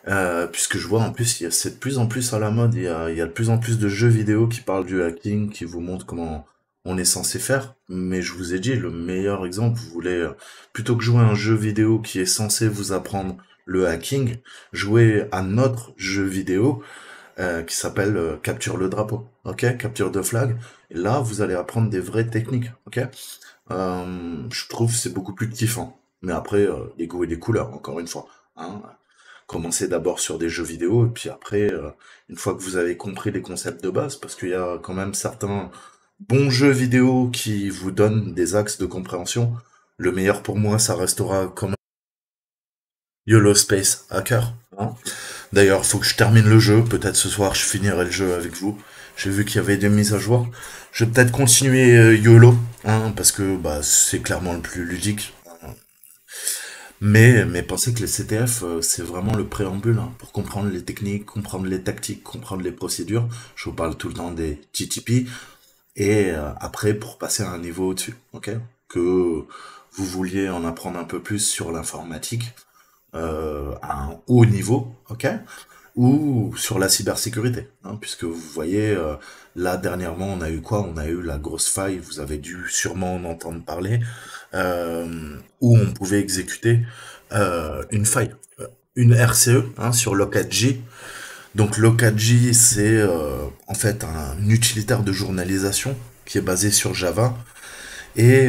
puisque je vois en plus, c'est de plus en plus à la mode, il y a de plus en plus de jeux vidéo qui parlent du hacking, qui vous montrent comment on est censé faire. Mais je vous ai dit, le meilleur exemple, vous voulez, plutôt que jouer à un jeu vidéo qui est censé vous apprendre le hacking, jouer à notre jeu vidéo qui s'appelle Capture le drapeau, ok? Capture the flag. Et là, vous allez apprendre des vraies techniques, ok? Je trouve que c'est beaucoup plus kiffant. Mais après, les goûts et les couleurs, encore une fois. Hein. Commencez d'abord sur des jeux vidéo, et puis après, une fois que vous avez compris les concepts de base, parce qu'il y a quand même certains bons jeux vidéo qui vous donnent des axes de compréhension, le meilleur pour moi, ça restera quand même YOLO Space Hacker. Hein. D'ailleurs, faut que je termine le jeu, peut-être ce soir je finirai le jeu avec vous. J'ai vu qu'il y avait des mises à jour. Je vais peut-être continuer YOLO, hein, parce que bah, c'est clairement le plus ludique. Mais pensez que les CTF, c'est vraiment le préambule hein, pour comprendre les techniques, comprendre les tactiques, comprendre les procédures. Je vous parle tout le temps des TTP. Et après, pour passer à un niveau au-dessus, ok? Que vous vouliez en apprendre un peu plus sur l'informatique à un haut niveau, ok? Ou sur la cybersécurité, hein, puisque vous voyez, là dernièrement, on a eu quoi? On a eu la grosse faille, vous avez dû sûrement en entendre parler, où on pouvait exécuter une faille, une RCE hein, sur Locatj. Donc Locatj, c'est en fait un utilitaire de journalisation qui est basé sur Java et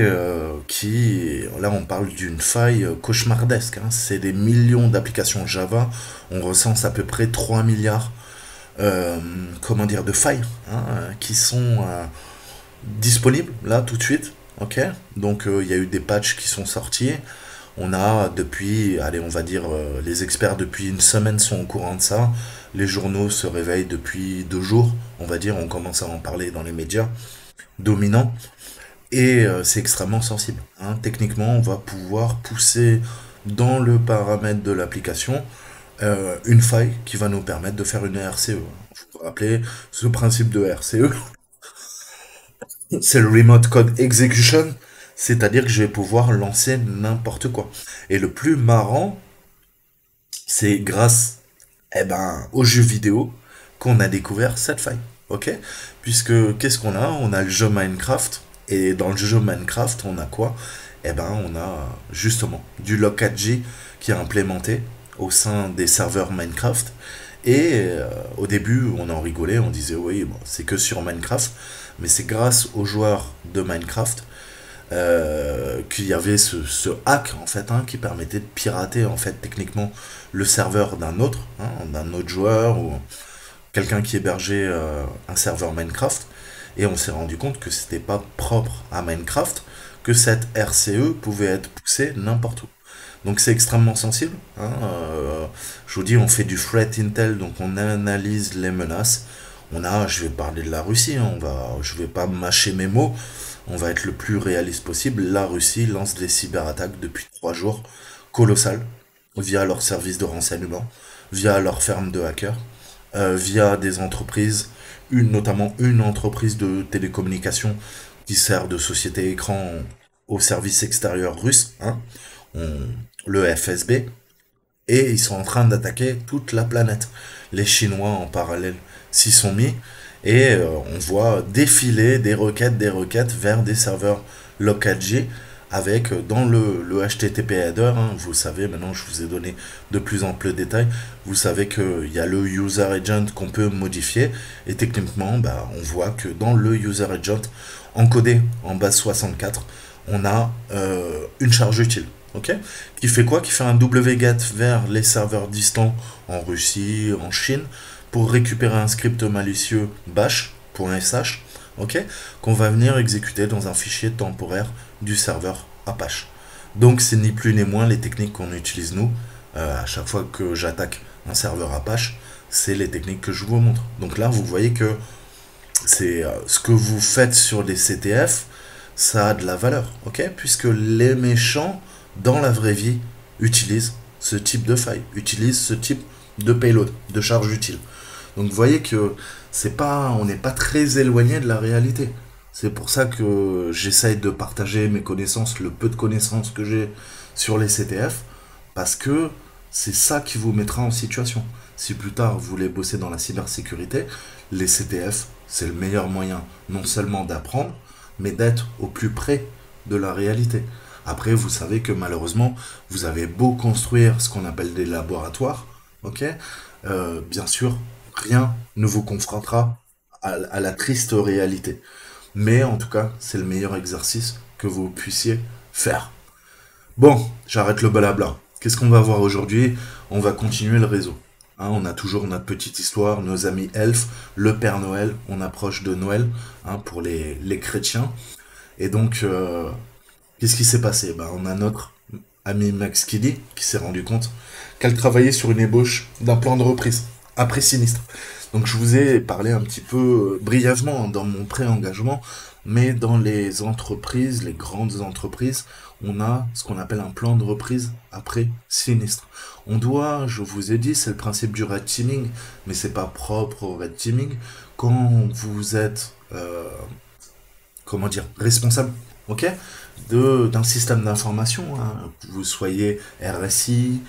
là on parle d'une faille cauchemardesque. Hein. C'est des millions d'applications Java, on recense à peu près 3 milliards comment dire, de failles hein, qui sont disponibles là tout de suite. Ok, donc il y a eu des patchs qui sont sortis. On a depuis, allez, on va dire, les experts depuis une semaine sont au courant de ça. Les journaux se réveillent depuis 2 jours, on va dire, on commence à en parler dans les médias dominants. Et c'est extrêmement sensible. Hein. Techniquement, on va pouvoir pousser dans le paramètre de l'application une faille qui va nous permettre de faire une RCE. Je vous rappelle, ce principe de RCE, c'est le Remote Code Execution, c'est-à-dire que je vais pouvoir lancer n'importe quoi. Et le plus marrant, c'est grâce aux jeux vidéo qu'on a découvert cette faille. Ok? Puisque qu'est-ce qu'on a? On a le jeu Minecraft. Et dans le jeu Minecraft, on a quoi? On a justement du Locatj qui est implémenté au sein des serveurs Minecraft. Et au début, on en rigolait, on disait oui, bon, c'est que sur Minecraft. Mais c'est grâce aux joueurs de Minecraft qu'il y avait ce hack en fait hein, qui permettait de pirater en fait techniquement le serveur d'un autre joueur ou quelqu'un qui hébergeait un serveur Minecraft et on s'est rendu compte que c'était pas propre à Minecraft que cette RCE pouvait être poussée n'importe où. Donc c'est extrêmement sensible. Hein, je vous dis, on fait du threat intel, donc on analyse les menaces. Je vais parler de la Russie, hein, je vais pas mâcher mes mots, on va être le plus réaliste possible. La Russie lance des cyberattaques depuis 3 jours, colossales, via leurs services de renseignement, via leurs fermes de hackers, via des entreprises, notamment une entreprise de télécommunications qui sert de société écran au service extérieur russe, hein, on- le FSB, et ils sont en train d'attaquer toute la planète. Les Chinois en parallèle s'y sont mis et on voit défiler des requêtes vers des serveurs Localj avec dans le HTTP header, hein, vous savez, maintenant je vous ai donné de plus amples détails, vous savez qu'il y a le user agent qu'on peut modifier et techniquement on voit que dans le user agent encodé en base 64, on a une charge utile. Ok, qui fait quoi? Qui fait un wget vers les serveurs distants en Russie, en Chine, pour récupérer un script malicieux bash.sh, ok, qu'on va venir exécuter dans un fichier temporaire du serveur Apache. Donc c'est ni plus ni moins les techniques qu'on utilise nous à chaque fois que j'attaque un serveur Apache, c'est les techniques que je vous montre. Donc là vous voyez que c'est ce que vous faites sur les CTF, ça a de la valeur, ok? Puisque les méchants, dans la vraie vie, utilisent ce type de faille, utilisent ce type de payload, de charge utile. Donc vous voyez que on n'est pas très éloigné de la réalité. C'est pour ça que j'essaye de partager mes connaissances, le peu de connaissances que j'ai sur les CTF, parce que c'est ça qui vous mettra en situation. Si plus tard vous voulez bosser dans la cybersécurité, les CTF, c'est le meilleur moyen non seulement d'apprendre, mais d'être au plus près de la réalité. Après, vous savez que malheureusement, vous avez beau construire ce qu'on appelle des laboratoires, ok, bien sûr, rien ne vous confrontera à la triste réalité. Mais en tout cas, c'est le meilleur exercice que vous puissiez faire. Bon, j'arrête le blabla. Qu'est-ce qu'on va voir aujourd'hui? On va continuer le réseau. Hein, on a toujours notre petite histoire, nos amis elfes, le Père Noël, on approche de Noël hein, pour les chrétiens. Et donc, qu'est-ce qui s'est passé? Ben, on a notre ami Max Kiddy qui s'est rendu compte qu'elle travaillait sur une ébauche d'un plan de reprise après sinistre. Donc je vous ai parlé un petit peu brièvement dans mon pré-engagement, mais dans les entreprises, les grandes entreprises, on a ce qu'on appelle un plan de reprise après sinistre. On doit, je vous ai dit, c'est le principe du red teaming, mais c'est pas propre au red teaming. Quand vous êtes, comment dire, responsable, ok, d'un système d'information, hein, que vous soyez RSI,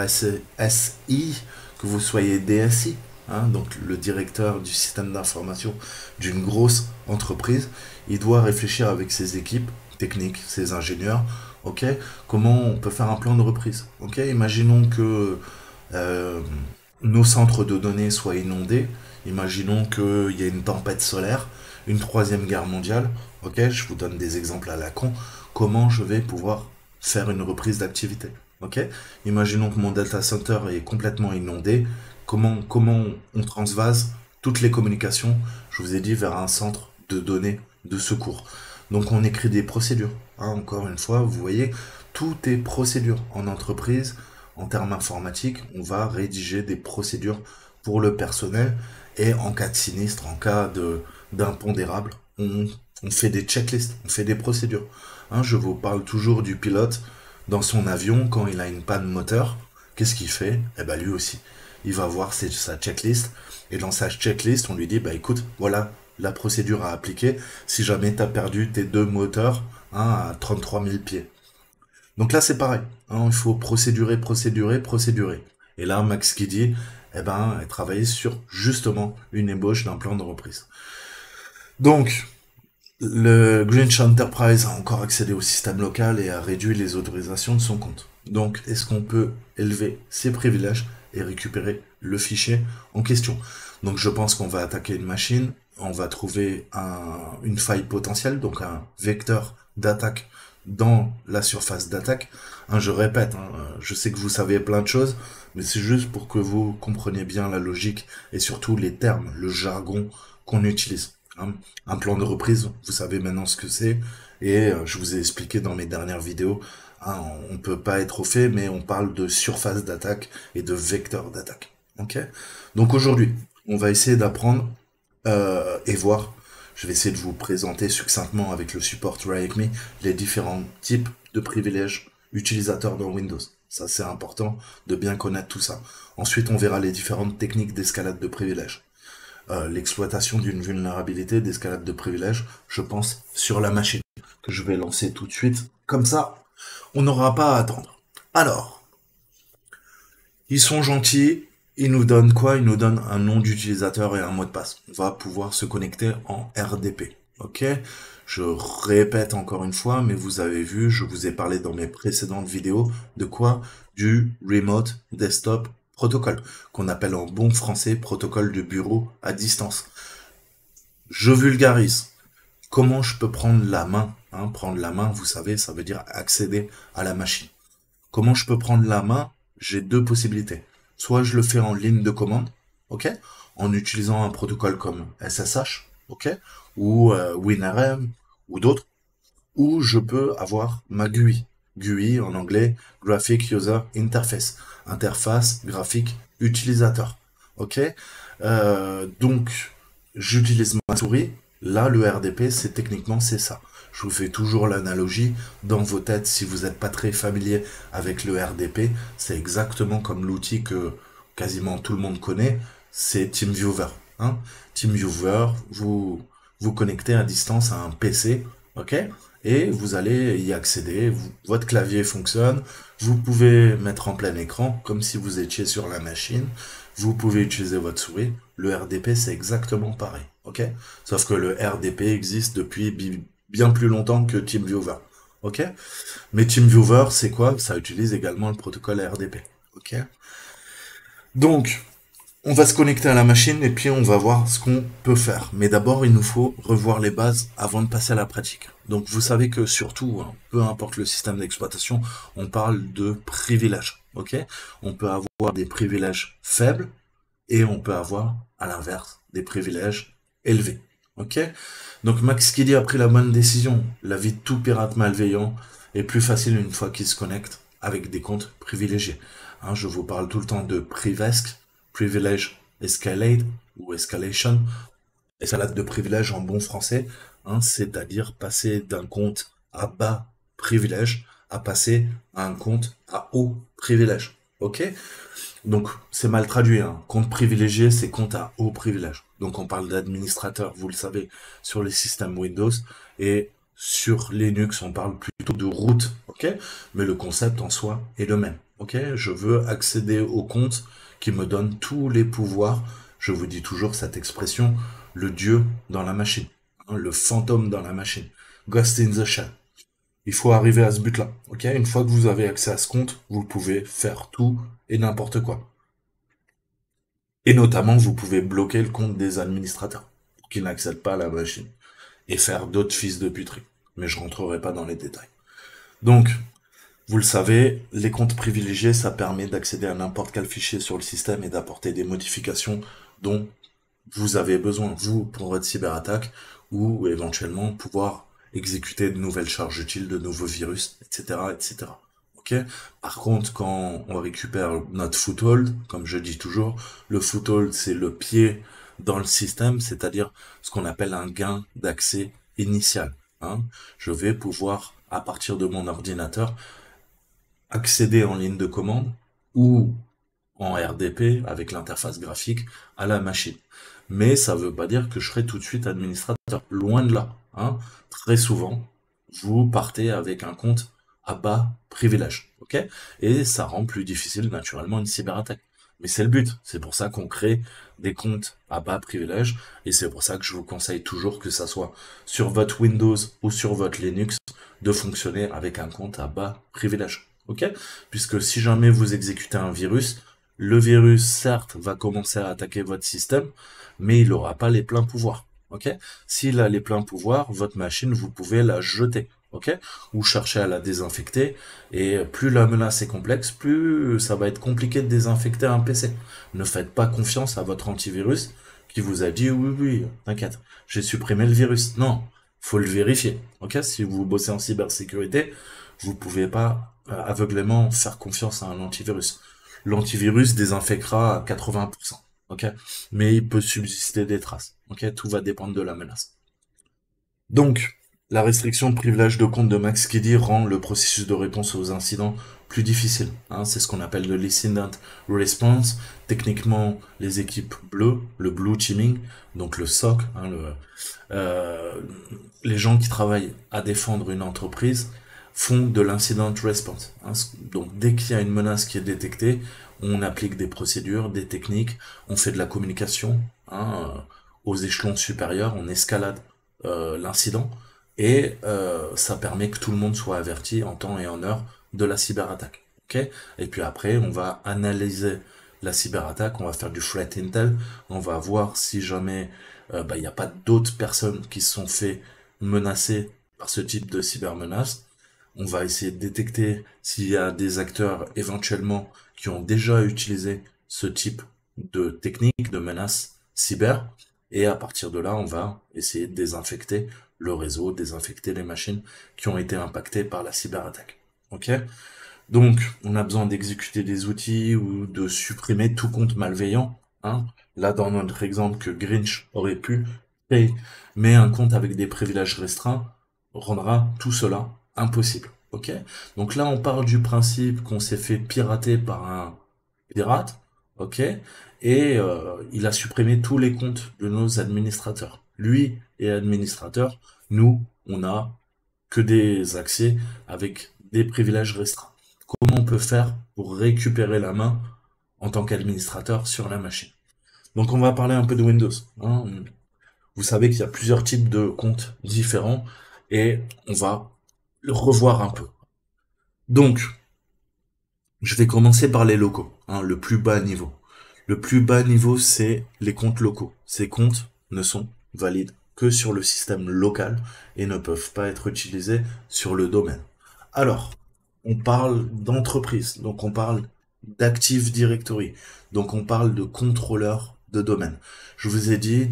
RSSI, que vous soyez DSI, hein, donc le directeur du système d'information d'une grosse entreprise, il doit réfléchir avec ses équipes techniques, ses ingénieurs, ok, comment on peut faire un plan de reprise. Ok, imaginons que euh, nos centres de données soient inondés, imaginons qu'il y ait une tempête solaire, une troisième guerre mondiale, ok, je vous donne des exemples à la con, comment je vais pouvoir faire une reprise d'activité. Ok, imaginons que mon data center est complètement inondé, comment on transvase toutes les communications, je vous ai dit, vers un centre de données de secours. Donc on écrit des procédures. Hein, encore une fois, vous voyez, tout est procédure en entreprise. En termes informatiques, on va rédiger des procédures pour le personnel et en cas de sinistre, en cas d'impondérable, on fait des checklists, on fait des procédures. Hein, je vous parle toujours du pilote dans son avion quand il a une panne moteur. Qu'est-ce qu'il fait? Eh ben lui aussi, il va voir sa checklist et dans sa checklist, on lui dit bah écoute, voilà la procédure à appliquer si jamais tu as perdu tes deux moteurs hein, à 33 000 pieds. Donc là, c'est pareil. Hein, il faut procédurer, procédurer, procédurer. Et là, Max Kiddy, eh ben, elle travaillait sur justement une ébauche d'un plan de reprise. Donc, le Greenwich Enterprise a encore accédé au système local et a réduit les autorisations de son compte. Donc, est-ce qu'on peut élever ses privilèges et récupérer le fichier en question? Donc, je pense qu'on va attaquer une machine, on va trouver une faille potentielle, donc un vecteur d'attaque dans la surface d'attaque. Hein, je répète, hein, je sais que vous savez plein de choses, mais c'est juste pour que vous compreniez bien la logique et surtout les termes, le jargon qu'on utilise. Hein. Un plan de reprise, vous savez maintenant ce que c'est, et je vous ai expliqué dans mes dernières vidéos, hein, on peut pas être au fait, mais on parle de surface d'attaque et de vecteur d'attaque. Ok. Donc aujourd'hui, on va essayer d'apprendre et voir. Je vais essayer de vous présenter succinctement avec le support RIACME les différents types de privilèges utilisateurs dans Windows. Ça, c'est important de bien connaître tout ça. Ensuite, on verra les différentes techniques d'escalade de privilèges. L'exploitation d'une vulnérabilité d'escalade de privilèges, je pense, sur la machine, que je vais lancer tout de suite. Comme ça, on n'aura pas à attendre. Alors, ils sont gentils. Ils nous donnent quoi? Ils nous donnent un nom d'utilisateur et un mot de passe. On va pouvoir se connecter en RDP. Ok? Je répète encore une fois, mais vous avez vu, je vous ai parlé dans mes précédentes vidéos de quoi? Du Remote Desktop Protocol, qu'on appelle en bon français protocole de bureau à distance. Je vulgarise. Comment je peux prendre la main? Hein, prendre la main, vous savez, ça veut dire accéder à la machine. Comment je peux prendre la main? J'ai deux possibilités. Soit je le fais en ligne de commande, ok, en utilisant un protocole comme SSH, ok, ou WinRM, ou d'autres, ou je peux avoir ma GUI. GUI en anglais, Graphic User Interface, interface graphique utilisateur, ok. Donc, j'utilise ma souris. Là, le RDP, c'est techniquement, c'est ça. Je vous fais toujours l'analogie dans vos têtes si vous n'êtes pas très familier avec le RDP. C'est exactement comme l'outil que quasiment tout le monde connaît, c'est TeamViewer. Hein. TeamViewer, vous connectez à distance à un PC, ok? et vous allez y accéder. Votre clavier fonctionne, vous pouvez mettre en plein écran comme si vous étiez sur la machine. Vous pouvez utiliser votre souris. Le RDP, c'est exactement pareil, ok? Sauf que le RDP existe depuis bien plus longtemps que TeamViewer, ok? Mais TeamViewer, c'est quoi? Ça utilise également le protocole RDP, ok? Donc, on va se connecter à la machine et puis on va voir ce qu'on peut faire. Mais d'abord, il nous faut revoir les bases avant de passer à la pratique. Donc vous savez que surtout, hein, peu importe le système d'exploitation, on parle de privilèges. Ok? On peut avoir des privilèges faibles et on peut avoir, à l'inverse, des privilèges élevés. Ok? Donc Max Kelly a pris la bonne décision. La vie de tout pirate malveillant est plus facile une fois qu'il se connecte avec des comptes privilégiés. Hein, je vous parle tout le temps de Privesc, Privilege Escalade ou Escalation, escalade de privilèges en bon français, hein, c'est-à-dire passer d'un compte à bas privilège à passer à un compte à haut privilège. Ok? Donc, c'est mal traduit, hein. Compte privilégié, c'est compte à haut privilège. Donc, on parle d'administrateur, vous le savez, sur les systèmes Windows. Et sur Linux, on parle plutôt de root, ok? Mais le concept en soi est le même, ok? Je veux accéder au compte qui me donne tous les pouvoirs. Je vous dis toujours cette expression, le dieu dans la machine, hein, le fantôme dans la machine. Ghost in the Shell. Il faut arriver à ce but-là. Ok? Une fois que vous avez accès à ce compte, vous pouvez faire tout et n'importe quoi. Et notamment, vous pouvez bloquer le compte des administrateurs pour qu'ils n'accèdent pas à la machine et faire d'autres fils de puterie. Mais je rentrerai pas dans les détails. Donc, vous le savez, les comptes privilégiés, ça permet d'accéder à n'importe quel fichier sur le système et d'apporter des modifications dont vous avez besoin, vous, pour votre cyberattaque, ou éventuellement pouvoir exécuter de nouvelles charges utiles, de nouveaux virus, etc., etc. Ok? Par contre, quand on récupère notre foothold, comme je dis toujours, le foothold, c'est le pied dans le système, c'est-à-dire ce qu'on appelle un gain d'accès initial. Hein. Je vais pouvoir, à partir de mon ordinateur, accéder en ligne de commande ou en RDP avec l'interface graphique à la machine. Mais ça ne veut pas dire que je serai tout de suite administrateur. Loin de là. Hein. Très souvent, vous partez avec un compte à bas privilège. Ok? Et ça rend plus difficile naturellement une cyberattaque. Mais c'est le but. C'est pour ça qu'on crée des comptes à bas privilège. Et c'est pour ça que je vous conseille toujours que ça soit sur votre Windows ou sur votre Linux de fonctionner avec un compte à bas privilège. Ok? Puisque si jamais vous exécutez un virus, le virus, certes, va commencer à attaquer votre système, mais il n'aura pas les pleins pouvoirs. Ok? S'il a les pleins pouvoirs, votre machine, vous pouvez la jeter. Ok? Ou chercher à la désinfecter. Et plus la menace est complexe, plus ça va être compliqué de désinfecter un PC. Ne faites pas confiance à votre antivirus qui vous a dit oui, oui, t'inquiète, j'ai supprimé le virus. Non, faut le vérifier. Ok? Si vous bossez en cybersécurité, vous pouvez pas aveuglément faire confiance à un antivirus. L'antivirus désinfectera à 80%, ok? Mais il peut subsister des traces, ok? Tout va dépendre de la menace. Donc, la restriction de privilège de compte de Max Kelly rend le processus de réponse aux incidents plus difficile. Hein, c'est ce qu'on appelle le incident response. Techniquement, les équipes bleues, le blue teaming, donc le SOC, hein, euh, les gens qui travaillent à défendre une entreprise font de l'incident response. Hein. Donc dès qu'il y a une menace qui est détectée, on applique des procédures, des techniques, on fait de la communication hein, aux échelons supérieurs, on escalade l'incident et ça permet que tout le monde soit averti en temps et en heure de la cyberattaque. Okay, et puis après, on va analyser la cyberattaque, on va faire du threat intel, on va voir si jamais il n'y a pas d'autres personnes qui se sont fait menacer par ce type de cybermenace. On va essayer de détecter s'il y a des acteurs éventuellement qui ont déjà utilisé ce type de technique de menace cyber. Et à partir de là, on va essayer de désinfecter le réseau, désinfecter les machines qui ont été impactées par la cyberattaque. Ok? Donc, on a besoin d'exécuter des outils ou de supprimer tout compte malveillant. Hein. Là, dans notre exemple que Grinch aurait pu créer, mais un compte avec des privilèges restreints rendra tout cela impossible. Ok? Donc là, on parle du principe qu'on s'est fait pirater par un pirate. Ok? Et il a supprimé tous les comptes de nos administrateurs. Lui est administrateur. Nous, on a que des accès avec des privilèges restreints. Comment on peut faire pour récupérer la main en tant qu'administrateur sur la machine? Donc on va parler un peu de Windows, hein. Vous savez qu'il y a plusieurs types de comptes différents et on va le revoir un peu. Donc, je vais commencer par les locaux, hein, le plus bas niveau. Le plus bas niveau, c'est les comptes locaux. Ces comptes ne sont valides que sur le système local et ne peuvent pas être utilisés sur le domaine. Alors, on parle d'entreprise, donc on parle d'Active Directory, donc on parle de contrôleur de domaine. Je vous ai dit,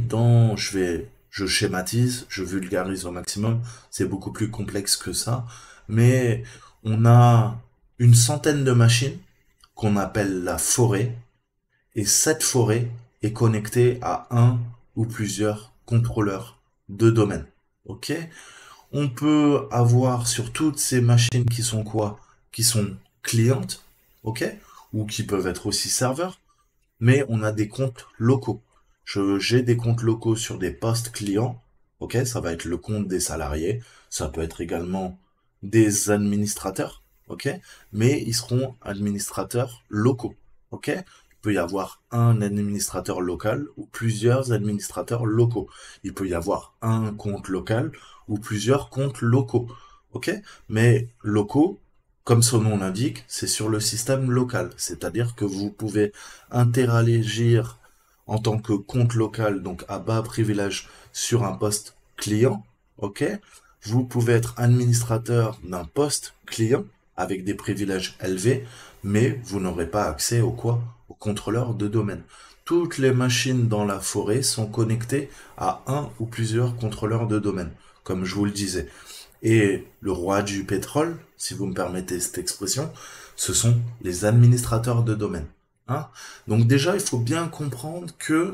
je schématise, je vulgarise au maximum, c'est beaucoup plus complexe que ça, mais on a une centaine de machines qu'on appelle la forêt, et cette forêt est connectée à un ou plusieurs contrôleurs de domaine. Ok? On peut avoir sur toutes ces machines qui sont quoi? Qui sont clientes, ok? Ou qui peuvent être aussi serveurs, mais on a des comptes locaux. J'ai des comptes locaux sur des postes clients, ok? Ça va être le compte des salariés, ça peut être également des administrateurs, ok? Mais ils seront administrateurs locaux, ok? Il peut y avoir un administrateur local ou plusieurs administrateurs locaux. Il peut y avoir un compte local ou plusieurs comptes locaux, ok? Mais locaux, comme son nom l'indique, c'est sur le système local. C'est-à-dire que vous pouvez interagir en tant que compte local, donc à bas privilège, sur un poste client, ok? Vous pouvez être administrateur d'un poste client avec des privilèges élevés, mais vous n'aurez pas accès au quoi? Au contrôleur de domaine. Toutes les machines dans la forêt sont connectées à un ou plusieurs contrôleurs de domaine, comme je vous le disais. Et le roi du pétrole, si vous me permettez cette expression, ce sont les administrateurs de domaine, hein. Donc déjà, il faut bien comprendre que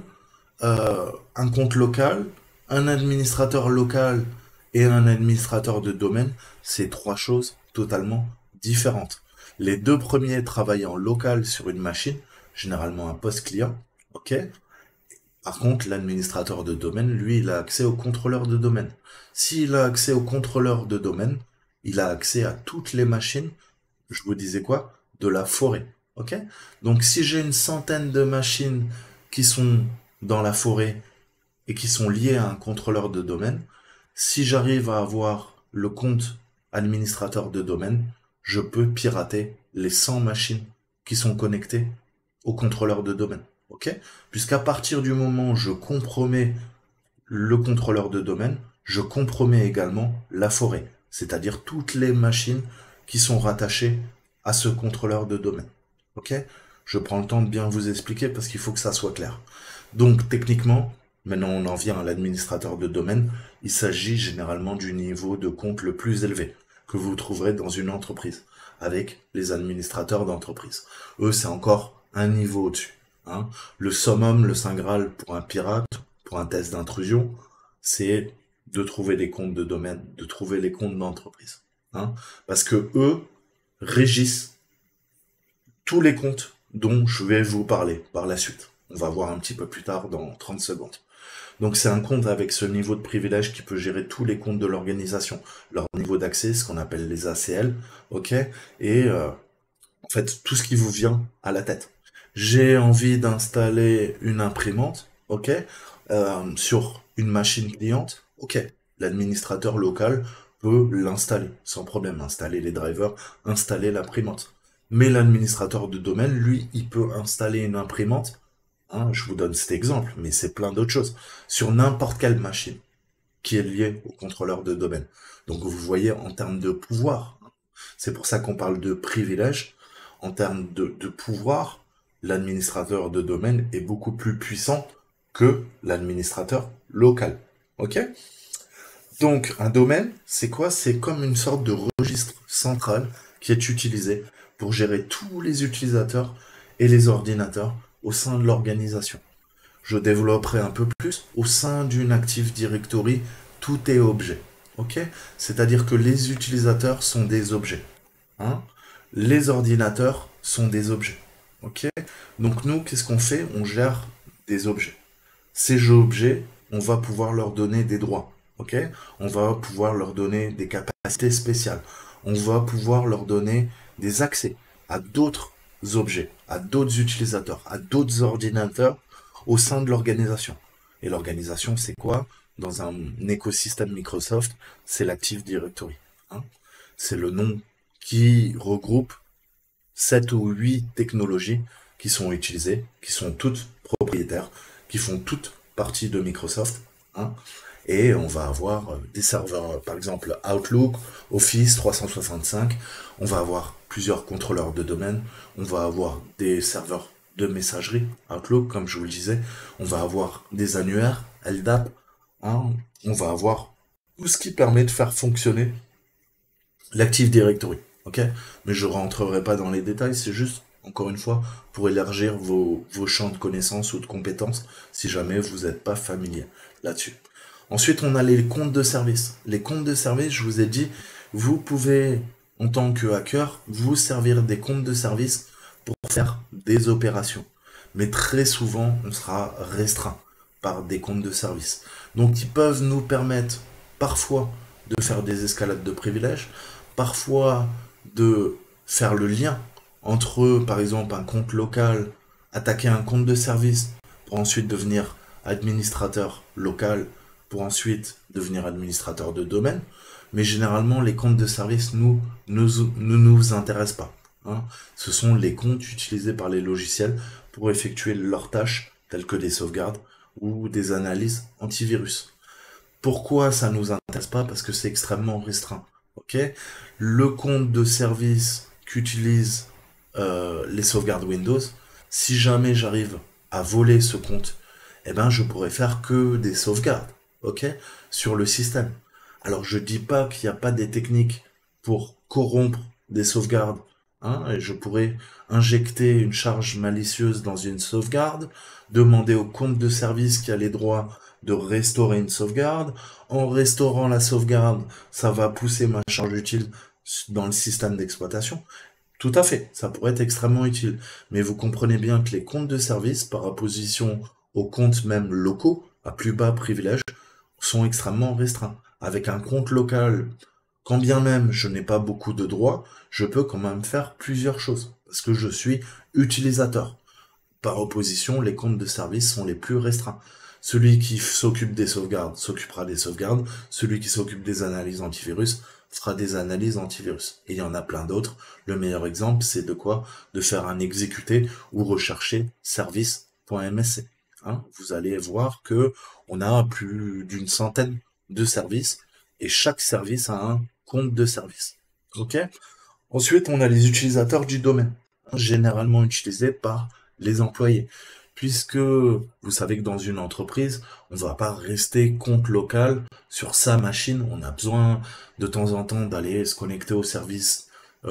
un compte local, un administrateur local et un administrateur de domaine, c'est trois choses totalement différentes. Les deux premiers travaillent en local sur une machine, généralement un poste client, ok? Par contre, l'administrateur de domaine, lui, il a accès au contrôleur de domaine. S'il a accès au contrôleur de domaine, il a accès à toutes les machines, je vous disais quoi? De la forêt. Ok? Donc si j'ai une centaine de machines qui sont dans la forêt et qui sont liées à un contrôleur de domaine, si j'arrive à avoir le compte administrateur de domaine, je peux pirater les 100 machines qui sont connectées au contrôleur de domaine. Ok? Puisqu'à partir du moment où je compromets le contrôleur de domaine, je compromets également la forêt, c'est-à-dire toutes les machines qui sont rattachées à ce contrôleur de domaine. Ok? Je prends le temps de bien vous expliquer parce qu'il faut que ça soit clair. Donc techniquement, maintenant on en vient à l'administrateur de domaine, il s'agit généralement du niveau de compte le plus élevé que vous trouverez dans une entreprise, avec les administrateurs d'entreprise. Eux, c'est encore un niveau au-dessus, hein. Le summum, le saint graal pour un pirate, pour un test d'intrusion, c'est de trouver des comptes de domaine, de trouver les comptes d'entreprise, hein. Parce que eux régissent tous les comptes dont je vais vous parler par la suite. On va voir un petit peu plus tard dans 30 secondes. Donc c'est un compte avec ce niveau de privilège qui peut gérer tous les comptes de l'organisation, leur niveau d'accès, ce qu'on appelle les ACL, ok? Et en fait, tout ce qui vous vient à la tête. J'ai envie d'installer une imprimante, ok, sur une machine cliente, ok. L'administrateur local peut l'installer sans problème, installer les drivers, installer l'imprimante. Mais l'administrateur de domaine, lui, il peut installer une imprimante, hein, je vous donne cet exemple, mais c'est plein d'autres choses, sur n'importe quelle machine qui est liée au contrôleur de domaine. Donc vous voyez en termes de pouvoir, hein, c'est pour ça qu'on parle de privilège. En termes de pouvoir, l'administrateur de domaine est beaucoup plus puissant que l'administrateur local. Ok? Donc, un domaine, c'est quoi? C'est comme une sorte de registre central qui est utilisé pour gérer tous les utilisateurs et les ordinateurs au sein de l'organisation. Je développerai un peu plus. Au sein d'une Active Directory, tout est objet. Ok? C'est-à-dire que les utilisateurs sont des objets, hein? Les ordinateurs sont des objets. Ok? Donc nous, qu'est-ce qu'on fait? On gère des objets. Ces objets, on va pouvoir leur donner des droits. Ok? On va pouvoir leur donner des capacités. capacité spéciale. On va pouvoir leur donner des accès à d'autres objets, à d'autres utilisateurs, à d'autres ordinateurs au sein de l'organisation. Et l'organisation, c'est quoi? Dans un écosystème Microsoft, c'est l'Active Directory. Hein. C'est le nom qui regroupe 7 ou 8 technologies qui sont utilisées, qui sont toutes propriétaires, qui font toutes partie de Microsoft. Hein. Et on va avoir des serveurs, par exemple Outlook, Office 365. On va avoir plusieurs contrôleurs de domaine. On va avoir des serveurs de messagerie Outlook, comme je vous le disais. On va avoir des annuaires LDAP. Hein. On va avoir tout ce qui permet de faire fonctionner l'Active Directory. Ok? Mais je rentrerai pas dans les détails. C'est juste, encore une fois, pour élargir vos champs de connaissances ou de compétences, si jamais vous n'êtes pas familier là-dessus. Ensuite, on a les comptes de service. Les comptes de service, je vous ai dit, vous pouvez, en tant que hacker, vous servir des comptes de service pour faire des opérations. Mais très souvent, on sera restreint par des comptes de service. Donc, ils peuvent nous permettre parfois de faire des escalades de privilèges, parfois de faire le lien entre, par exemple, un compte local, attaquer un compte de service pour ensuite devenir administrateur local, pour ensuite devenir administrateur de domaine. Mais généralement, les comptes de service ne nous intéressent pas. Hein. Ce sont les comptes utilisés par les logiciels pour effectuer leurs tâches, telles que des sauvegardes ou des analyses antivirus. Pourquoi ça nous intéresse pas? Parce que c'est extrêmement restreint. Ok? Le compte de service qu'utilise les sauvegardes Windows, si jamais j'arrive à voler ce compte, eh ben je pourrais faire que des sauvegardes, ok, sur le système. Alors je dis pas qu'il n'y a pas des techniques pour corrompre des sauvegardes, hein, et je pourrais injecter une charge malicieuse dans une sauvegarde, demander au compte de service qui a les droits de restaurer une sauvegarde. En restaurant la sauvegarde, ça va pousser ma charge utile dans le système d'exploitation. Tout à fait, ça pourrait être extrêmement utile. Mais vous comprenez bien que les comptes de service, par opposition aux comptes même locaux, à plus bas privilège, sont extrêmement restreints. Avec un compte local, quand bien même je n'ai pas beaucoup de droits, je peux quand même faire plusieurs choses, parce que je suis utilisateur. Par opposition, les comptes de service sont les plus restreints. Celui qui s'occupe des sauvegardes s'occupera des sauvegardes, celui qui s'occupe des analyses antivirus fera des analyses antivirus. Et il y en a plein d'autres. Le meilleur exemple, c'est de quoi? De faire un exécuter ou rechercher service.msc. Hein, vous allez voir que on a plus d'une centaine de services et chaque service a un compte de service. Ok? Ensuite, on a les utilisateurs du domaine, généralement utilisés par les employés. Puisque vous savez que dans une entreprise, on ne va pas rester compte local sur sa machine. On a besoin de temps en temps d'aller se connecter au service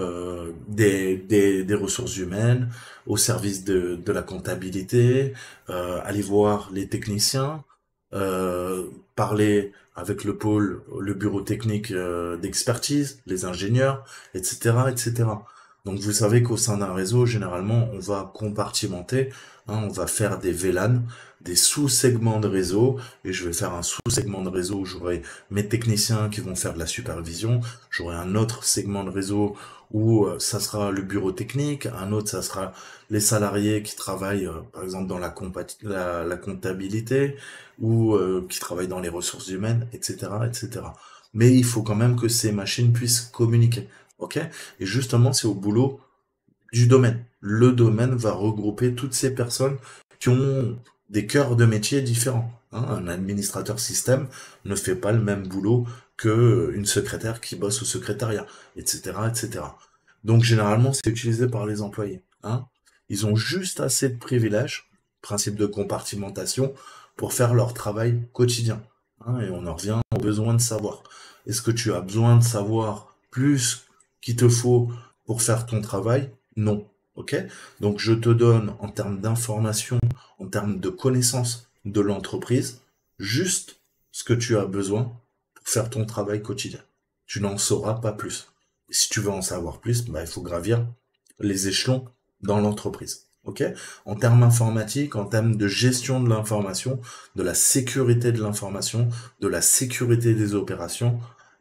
des ressources humaines, au service de la comptabilité, aller voir les techniciens, parler avec le pôle, le bureau technique d'expertise, les ingénieurs, etc., etc. Donc vous savez qu'au sein d'un réseau, généralement, on va compartimenter, hein, on va faire des VLAN, des sous-segments de réseau, et je vais faire un sous-segment de réseau où j'aurai mes techniciens qui vont faire de la supervision, j'aurai un autre segment de réseau où ça sera le bureau technique, un autre ça sera les salariés qui travaillent par exemple dans la comptabilité ou qui travaillent dans les ressources humaines, etc., etc. Mais il faut quand même que ces machines puissent communiquer. Ok? Et justement, c'est au boulot du domaine. Le domaine va regrouper toutes ces personnes qui ont des cœurs de métier différents. Hein. Un administrateur système ne fait pas le même boulot que une secrétaire qui bosse au secrétariat, etc., etc. Donc généralement, c'est utilisé par les employés. Hein. Ils ont juste assez de privilèges, principe de compartimentation, pour faire leur travail quotidien. Hein. Et on en revient au besoin de savoir. Est-ce que tu as besoin de savoir plus qu'il te faut pour faire ton travail? Non. Ok? Donc je te donne en termes d'information, en termes de connaissance de l'entreprise, juste ce que tu as besoin pour faire ton travail quotidien. Tu n'en sauras pas plus. Et si tu veux en savoir plus, bah, il faut gravir les échelons dans l'entreprise. Ok? En termes informatiques, en termes de gestion de l'information, de la sécurité de l'information, de la sécurité des opérations,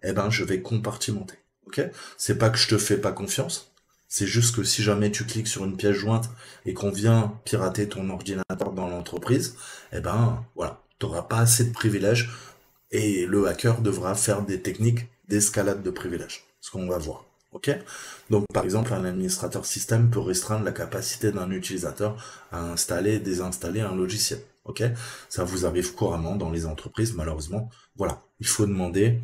eh ben, je vais compartimenter. Ok? C'est pas que je te fais pas confiance. C'est juste que si jamais tu cliques sur une pièce jointe et qu'on vient pirater ton ordinateur dans l'entreprise, eh ben, voilà, t'auras pas assez de privilèges et le hacker devra faire des techniques d'escalade de privilèges. Ce qu'on va voir. Ok? Donc, par exemple, un administrateur système peut restreindre la capacité d'un utilisateur à installer et désinstaller un logiciel. Ok? Ça vous arrive couramment dans les entreprises, malheureusement. Voilà. Il faut demander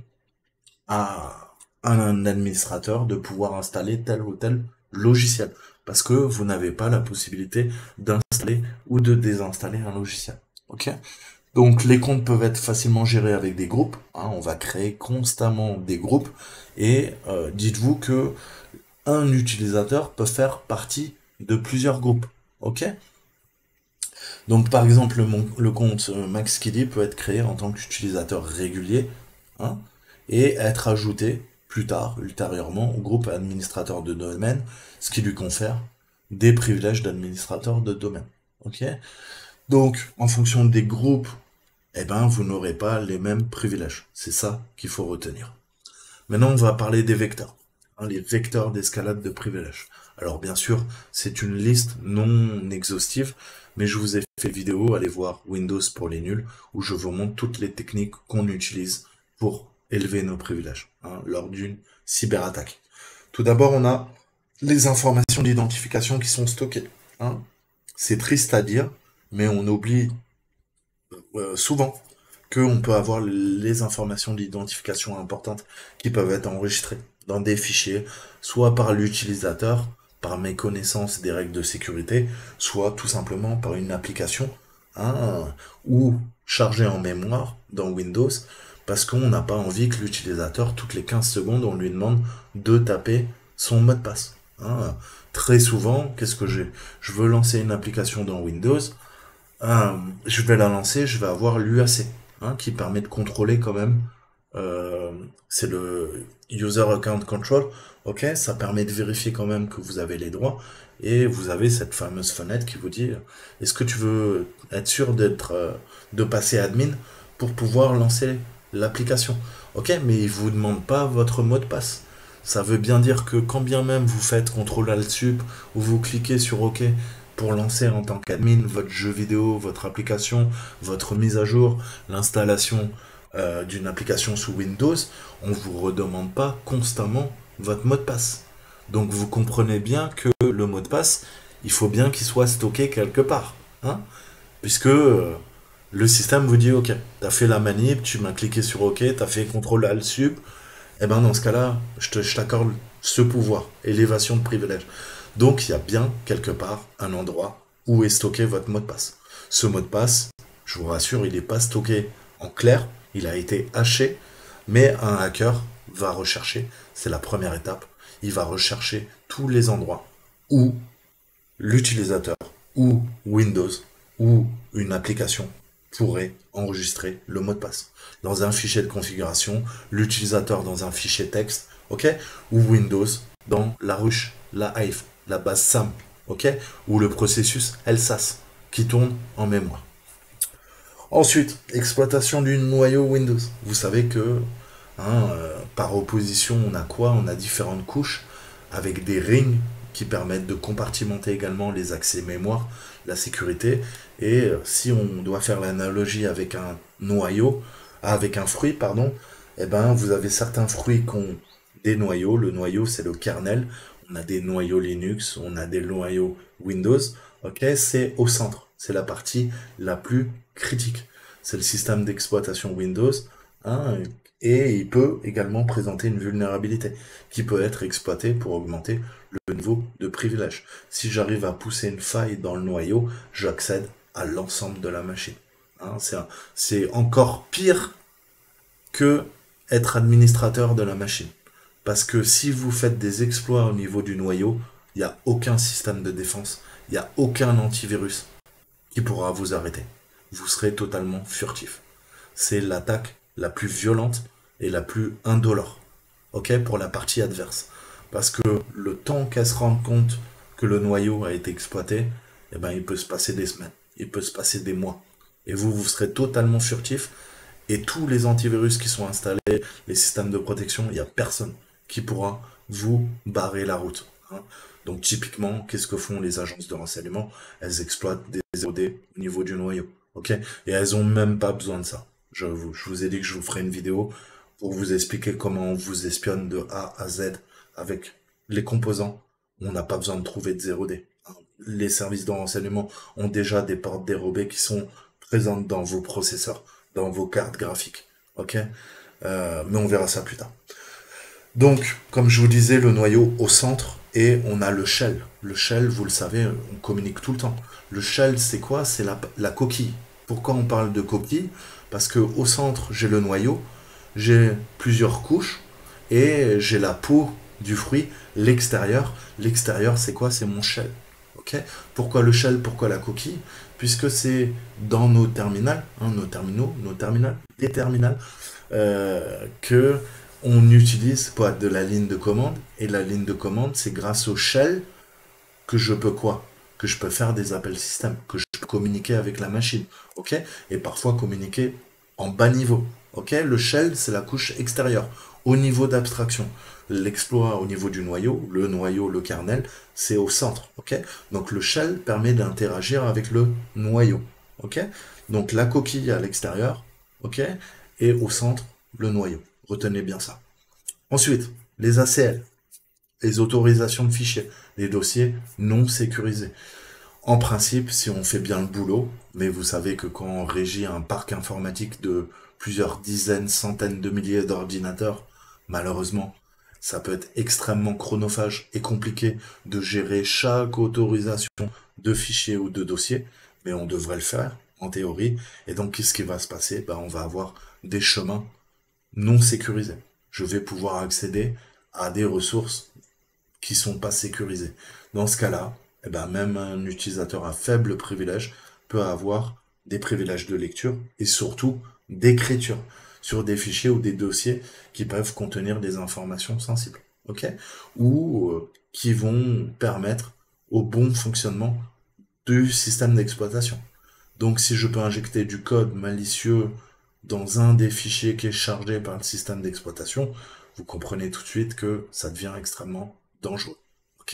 à un administrateur de pouvoir installer tel ou tel logiciel. Parce que vous n'avez pas la possibilité d'installer ou de désinstaller un logiciel. Ok? Donc les comptes peuvent être facilement gérés avec des groupes. Hein, on va créer constamment des groupes. Et dites-vous que un utilisateur peut faire partie de plusieurs groupes. Ok? Donc par exemple, le compte MaxKiddy peut être créé en tant qu'utilisateur régulier, hein, et être ajouté plus tard, ultérieurement, au groupe administrateur de domaine, ce qui lui confère des privilèges d'administrateur de domaine. Ok? Donc, en fonction des groupes, eh ben, vous n'aurez pas les mêmes privilèges. C'est ça qu'il faut retenir. Maintenant, on va parler des vecteurs, hein, les vecteurs d'escalade de privilèges. Alors bien sûr, c'est une liste non exhaustive, mais je vous ai fait vidéo, allez voir Windows pour les nuls, où je vous montre toutes les techniques qu'on utilise pour élever nos privilèges, hein, lors d'une cyberattaque. Tout d'abord, on a les informations d'identification qui sont stockées. Hein. C'est triste à dire, mais on oublie souvent qu'on peut avoir les informations d'identification importantes qui peuvent être enregistrées dans des fichiers, soit par l'utilisateur, par méconnaissance des règles de sécurité, soit tout simplement par une application, hein, ou chargée en mémoire dans Windows, parce qu'on n'a pas envie que l'utilisateur, toutes les 15 secondes, on lui demande de taper son mot de passe. Hein. Très souvent, qu'est-ce que j'ai? Je veux lancer une application dans Windows, je vais la lancer, je vais avoir l'UAC, hein, qui permet de contrôler quand même. euh, c'est le User Account Control. Ok, ça permet de vérifier quand même que vous avez les droits. Et vous avez cette fameuse fenêtre qui vous dit est-ce que tu veux être sûr de passer admin pour pouvoir lancer l'application. Ok, mais il vous demande pas votre mot de passe. Ça veut bien dire que quand bien même vous faites CTRL Alt Sup ou vous cliquez sur OK pour lancer en tant qu'admin votre jeu vidéo, votre application, votre mise à jour, l'installation d'une application sous Windows, on vous redemande pas constamment votre mot de passe. Donc vous comprenez bien que le mot de passe, il faut bien qu'il soit stocké quelque part. Hein, puisque le système vous dit OK, t'as fait la manip, tu m'as cliqué sur OK, t'as fait CTRL Alt Sup, et ben dans ce cas-là, je t'accorde ce pouvoir, élévation de privilège. Donc il y a bien quelque part un endroit où est stocké votre mot de passe. Ce mot de passe, je vous rassure, il n'est pas stocké en clair, il a été haché, mais un hacker va rechercher, c'est la première étape, il va rechercher tous les endroits où l'utilisateur ou Windows ou une application pourrait enregistrer le mot de passe. Dans un fichier de configuration, l'utilisateur dans un fichier texte, ok, ou Windows dans la ruche, la Hive, la base SAM, ok, ou le processus LSAS qui tourne en mémoire. Ensuite, exploitation du noyau Windows. Vous savez que par opposition, on a quoi? On a différentes couches avec des rings qui permettent de compartimenter également les accès mémoire, la sécurité. Et si on doit faire l'analogie avec un noyau, avec un fruit, pardon, eh ben vous avez certains fruits qui ont des noyaux. Le noyau, c'est le kernel. On a des noyaux Linux, on a des noyaux Windows. Ok, c'est au centre. C'est la partie la plus critique. C'est le système d'exploitation Windows. Hein, et il peut également présenter une vulnérabilité qui peut être exploitée pour augmenter le niveau de privilège. Si j'arrive à pousser une faille dans le noyau, j'accède à l'ensemble de la machine. Hein, c'est encore pire que être administrateur de la machine. Parce que si vous faites des exploits au niveau du noyau, il n'y a aucun système de défense, il n'y a aucun antivirus qui pourra vous arrêter. Vous serez totalement furtif. C'est l'attaque la plus violente et la plus indolore, ok, pour la partie adverse. Parce que le temps qu'elle se rende compte que le noyau a été exploité, il peut se passer des semaines, il peut se passer des mois. Et vous serez totalement furtif Et tous les antivirus qui sont installés, les systèmes de protection, il n'y a personne qui pourra vous barrer la route, hein. Donc typiquement, qu'est-ce que font les agences de renseignement? Elles exploitent des 0D au niveau du noyau, ok? Et elles ont même pas besoin de ça. Je vous ai dit que je vous ferai une vidéo pour vous expliquer comment on vous espionne de A à Z avec les composants. On n'a pas besoin de trouver de 0D, hein. Les services de renseignement ont déjà des portes dérobées qui sont présentes dans vos processeurs, dans vos cartes graphiques, ok? Mais on verra ça plus tard. Donc, comme je vous disais, le noyau au centre et on a le shell. Le shell, vous le savez, on communique tout le temps. Le shell, c'est quoi? C'est la coquille. Pourquoi on parle de coquille? Parce que au centre, j'ai le noyau, j'ai plusieurs couches et j'ai la peau du fruit, l'extérieur. L'extérieur, c'est quoi? C'est mon shell. Ok? Pourquoi le shell? Pourquoi la coquille? Puisque c'est dans nos terminals, hein, nos terminaux, nos terminals, les terminals, que on utilise quoi, de la ligne de commande. Et la ligne de commande, c'est grâce au shell que je peux quoi? Que je peux faire des appels système, que je peux communiquer avec la machine, ok? Et parfois communiquer en bas niveau, ok? Le shell, c'est la couche extérieure, au niveau d'abstraction. L'exploit au niveau du noyau, le kernel, c'est au centre, ok? Donc le shell permet d'interagir avec le noyau, ok? Donc la coquille à l'extérieur, ok? Et au centre, le noyau. Retenez bien ça. Ensuite, les ACL, les autorisations de fichiers, les dossiers non sécurisés. En principe, si on fait bien le boulot, mais vous savez que quand on régit un parc informatique de plusieurs dizaines, centaines de milliers d'ordinateurs, malheureusement, ça peut être extrêmement chronophage et compliqué de gérer chaque autorisation de fichier ou de dossier, mais on devrait le faire, en théorie. Et donc, qu'est-ce qui va se passer? On va avoir des chemins non sécurisés. Je vais pouvoir accéder à des ressources qui sont pas sécurisées. Dans ce cas-là, même un utilisateur à faible privilège peut avoir des privilèges de lecture et surtout d'écriture sur des fichiers ou des dossiers qui peuvent contenir des informations sensibles, ok? Ou qui vont permettre au bon fonctionnement du système d'exploitation. Donc si je peux injecter du code malicieux dans un des fichiers qui est chargé par le système d'exploitation, vous comprenez tout de suite que ça devient extrêmement dangereux. Ok?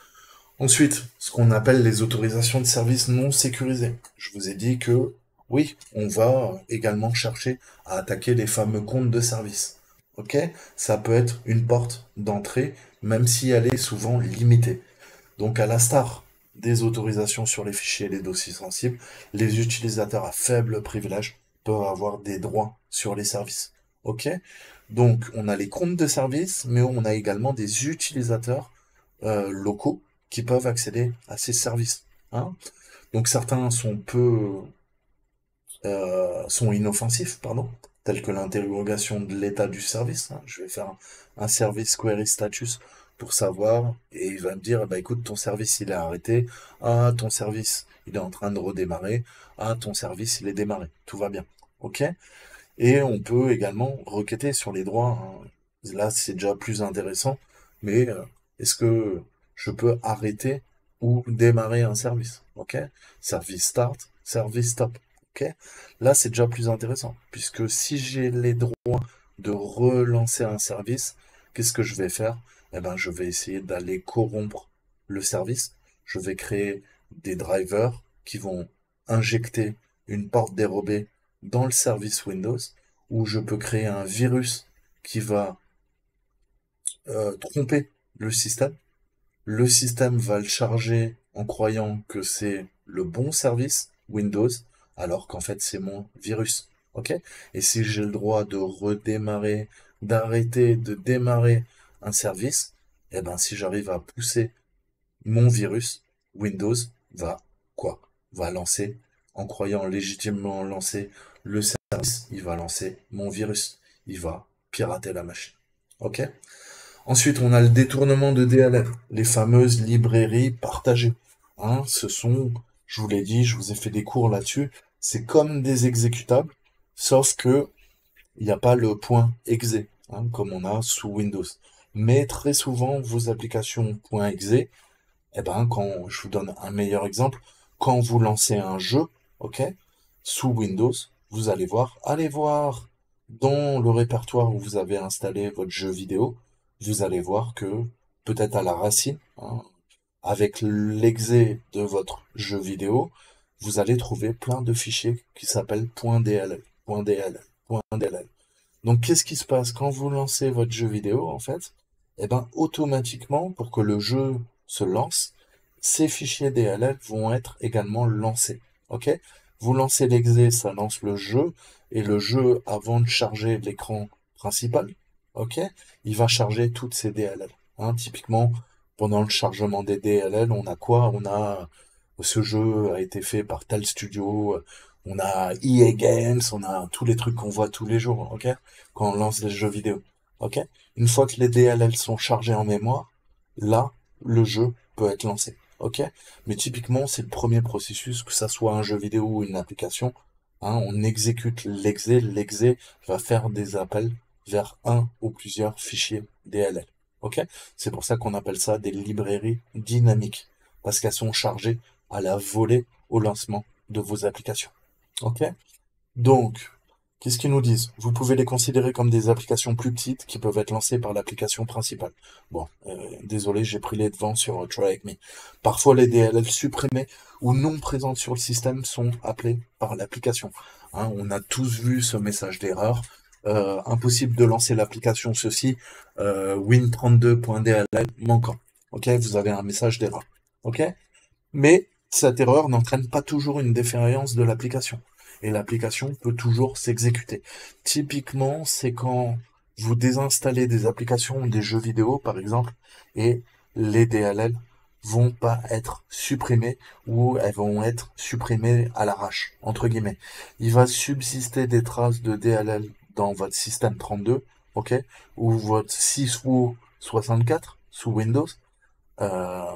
Ensuite, ce qu'on appelle les autorisations de services non sécurisées. Je vous ai dit que oui, on va également chercher à attaquer les fameux comptes de service. Ok? Ça peut être une porte d'entrée, même si elle est souvent limitée. Donc à l'instar des autorisations sur les fichiers et les dossiers sensibles, les utilisateurs à faible privilège peuvent avoir des droits sur les services. Ok? Donc on a les comptes de service, mais on a également des utilisateurs locaux qui peuvent accéder à ces services, hein. Donc certains sont inoffensifs, pardon, tels que l'interrogation de l'état du service, hein. Je vais faire un service query status pour savoir, et il va me dire, bah écoute, ton service il est arrêté, ah ton service il est en train de redémarrer, ah ton service il est démarré, tout va bien, ok? Et on peut également requêter sur les droits, hein. Là c'est déjà plus intéressant, mais est-ce que je peux arrêter ou démarrer un service, ok? Service start, service stop. Ok. Là, c'est déjà plus intéressant, puisque si j'ai les droits de relancer un service, qu'est-ce que je vais faire? Je vais essayer d'aller corrompre le service. Je vais créer des drivers qui vont injecter une porte dérobée dans le service Windows, où je peux créer un virus qui va tromper le système. Le système va le charger en croyant que c'est le bon service Windows, alors qu'en fait c'est mon virus. Ok? Et si j'ai le droit de redémarrer, d'arrêter, de démarrer un service, si j'arrive à pousser mon virus, Windows va quoi? Va lancer, en croyant légitimement lancer le service, il va lancer mon virus. Il va pirater la machine. Ok? Ensuite, on a le détournement de DLL, les fameuses librairies partagées, hein. Ce sont, je vous l'ai dit, je vous ai fait des cours là-dessus, c'est comme des exécutables, sauf que il n'y a pas le point .exe, hein, comme on a sous Windows. Mais très souvent, vos applications .exe, quand je vous donne un meilleur exemple, quand vous lancez un jeu, ok, sous Windows, vous allez voir dans le répertoire où vous avez installé votre jeu vidéo, vous allez voir que peut-être à la racine, hein, avec l'exé de votre jeu vidéo, vous allez trouver plein de fichiers qui s'appellent .dll, .dll, .dll. Donc, qu'est-ce qui se passe quand vous lancez votre jeu vidéo, en fait? Eh ben, automatiquement, pour que le jeu se lance, ces fichiers DLL vont être également lancés. Ok? Vous lancez l'exé, ça lance le jeu, et le jeu, avant de charger l'écran principal, ok, il va charger toutes ces DLL. Hein, typiquement, pendant le chargement des DLL, on a quoi? On a ce jeu a été fait par tel studio, on a EA Games, on a tous les trucs qu'on voit tous les jours, ok? Quand on lance des jeux vidéo, ok? Une fois que les DLL sont chargés en mémoire, là, le jeu peut être lancé, ok? Mais typiquement, c'est le premier processus, que ça soit un jeu vidéo ou une application, hein, on exécute l'exé va faire des appels vers un ou plusieurs fichiers DLL, ok? C'est pour ça qu'on appelle ça des librairies dynamiques, parce qu'elles sont chargées à la volée au lancement de vos applications. Ok? Donc, qu'est-ce qu'ils nous disent? Vous pouvez les considérer comme des applications plus petites qui peuvent être lancées par l'application principale. Bon, désolé, j'ai pris les devants sur Try Avec Me. Parfois, les DLL supprimées ou non présentes sur le système sont appelées par l'application. Hein, on a tous vu ce message d'erreur. Impossible de lancer l'application ceci, win32.dll manquant. Ok, vous avez un message d'erreur. Ok? Mais cette erreur n'entraîne pas toujours une défaillance de l'application. Et l'application peut toujours s'exécuter. Typiquement, c'est quand vous désinstallez des applications, des jeux vidéo par exemple, et les DLL vont pas être supprimées ou elles vont être supprimées à l'arrache, entre guillemets. Il va subsister des traces de DLL dans votre système 32, ok, ou votre 6 ou 64 sous Windows, euh,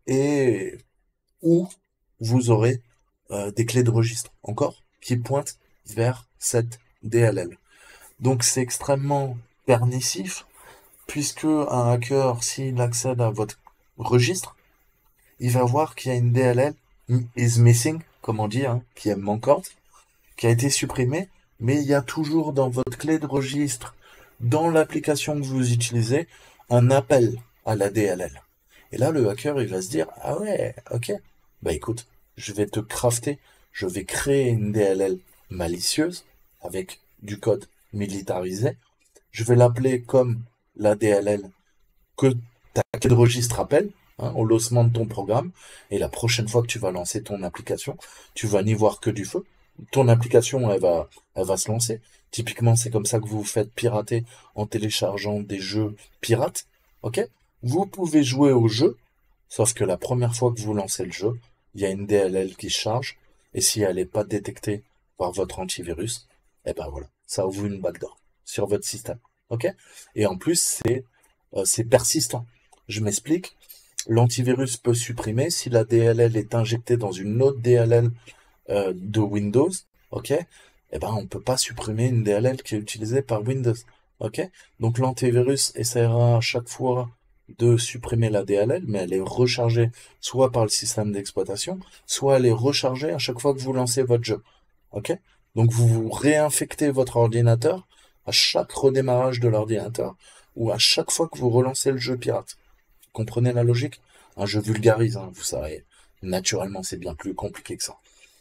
et où vous aurez des clés de registre encore qui pointent vers cette DLL. Donc c'est extrêmement pernicief puisque un hacker, s'il accède à votre registre, il va voir qu'il y a une DLL is missing, comme on dit, hein, qui est manquante, qui a été supprimée, mais il y a toujours dans votre clé de registre, dans l'application que vous utilisez, un appel à la DLL. Et là, le hacker, il va se dire, ah ouais, ok, bah écoute, je vais te crafter, je vais créer une DLL malicieuse avec du code militarisé. Je vais l'appeler comme la DLL que ta clé de registre appelle, hein, au lancement de ton programme. Et la prochaine fois que tu vas lancer ton application, tu vas n'y voir que du feu. Ton application, elle va se lancer. Typiquement, c'est comme ça que vous vous faites pirater en téléchargeant des jeux pirates. Ok? Vous pouvez jouer au jeu, sauf que la première fois que vous lancez le jeu, il y a une DLL qui se charge, et si elle n'est pas détectée par votre antivirus, eh ben voilà, ça ouvre une backdoor sur votre système. Ok? Et en plus, c'est persistant. Je m'explique. L'antivirus peut supprimer si la DLL est injectée dans une autre DLL de Windows, ok? Eh ben, on peut pas supprimer une DLL qui est utilisée par Windows, ok? Donc l'antivirus essaiera à chaque fois de supprimer la DLL, mais elle est rechargée soit par le système d'exploitation, soit elle est rechargée à chaque fois que vous lancez votre jeu, ok? Donc vous réinfectez votre ordinateur à chaque redémarrage de l'ordinateur ou à chaque fois que vous relancez le jeu pirate. Vous comprenez la logique? Un jeu vulgarise, hein, vous savez. Naturellement, c'est bien plus compliqué que ça.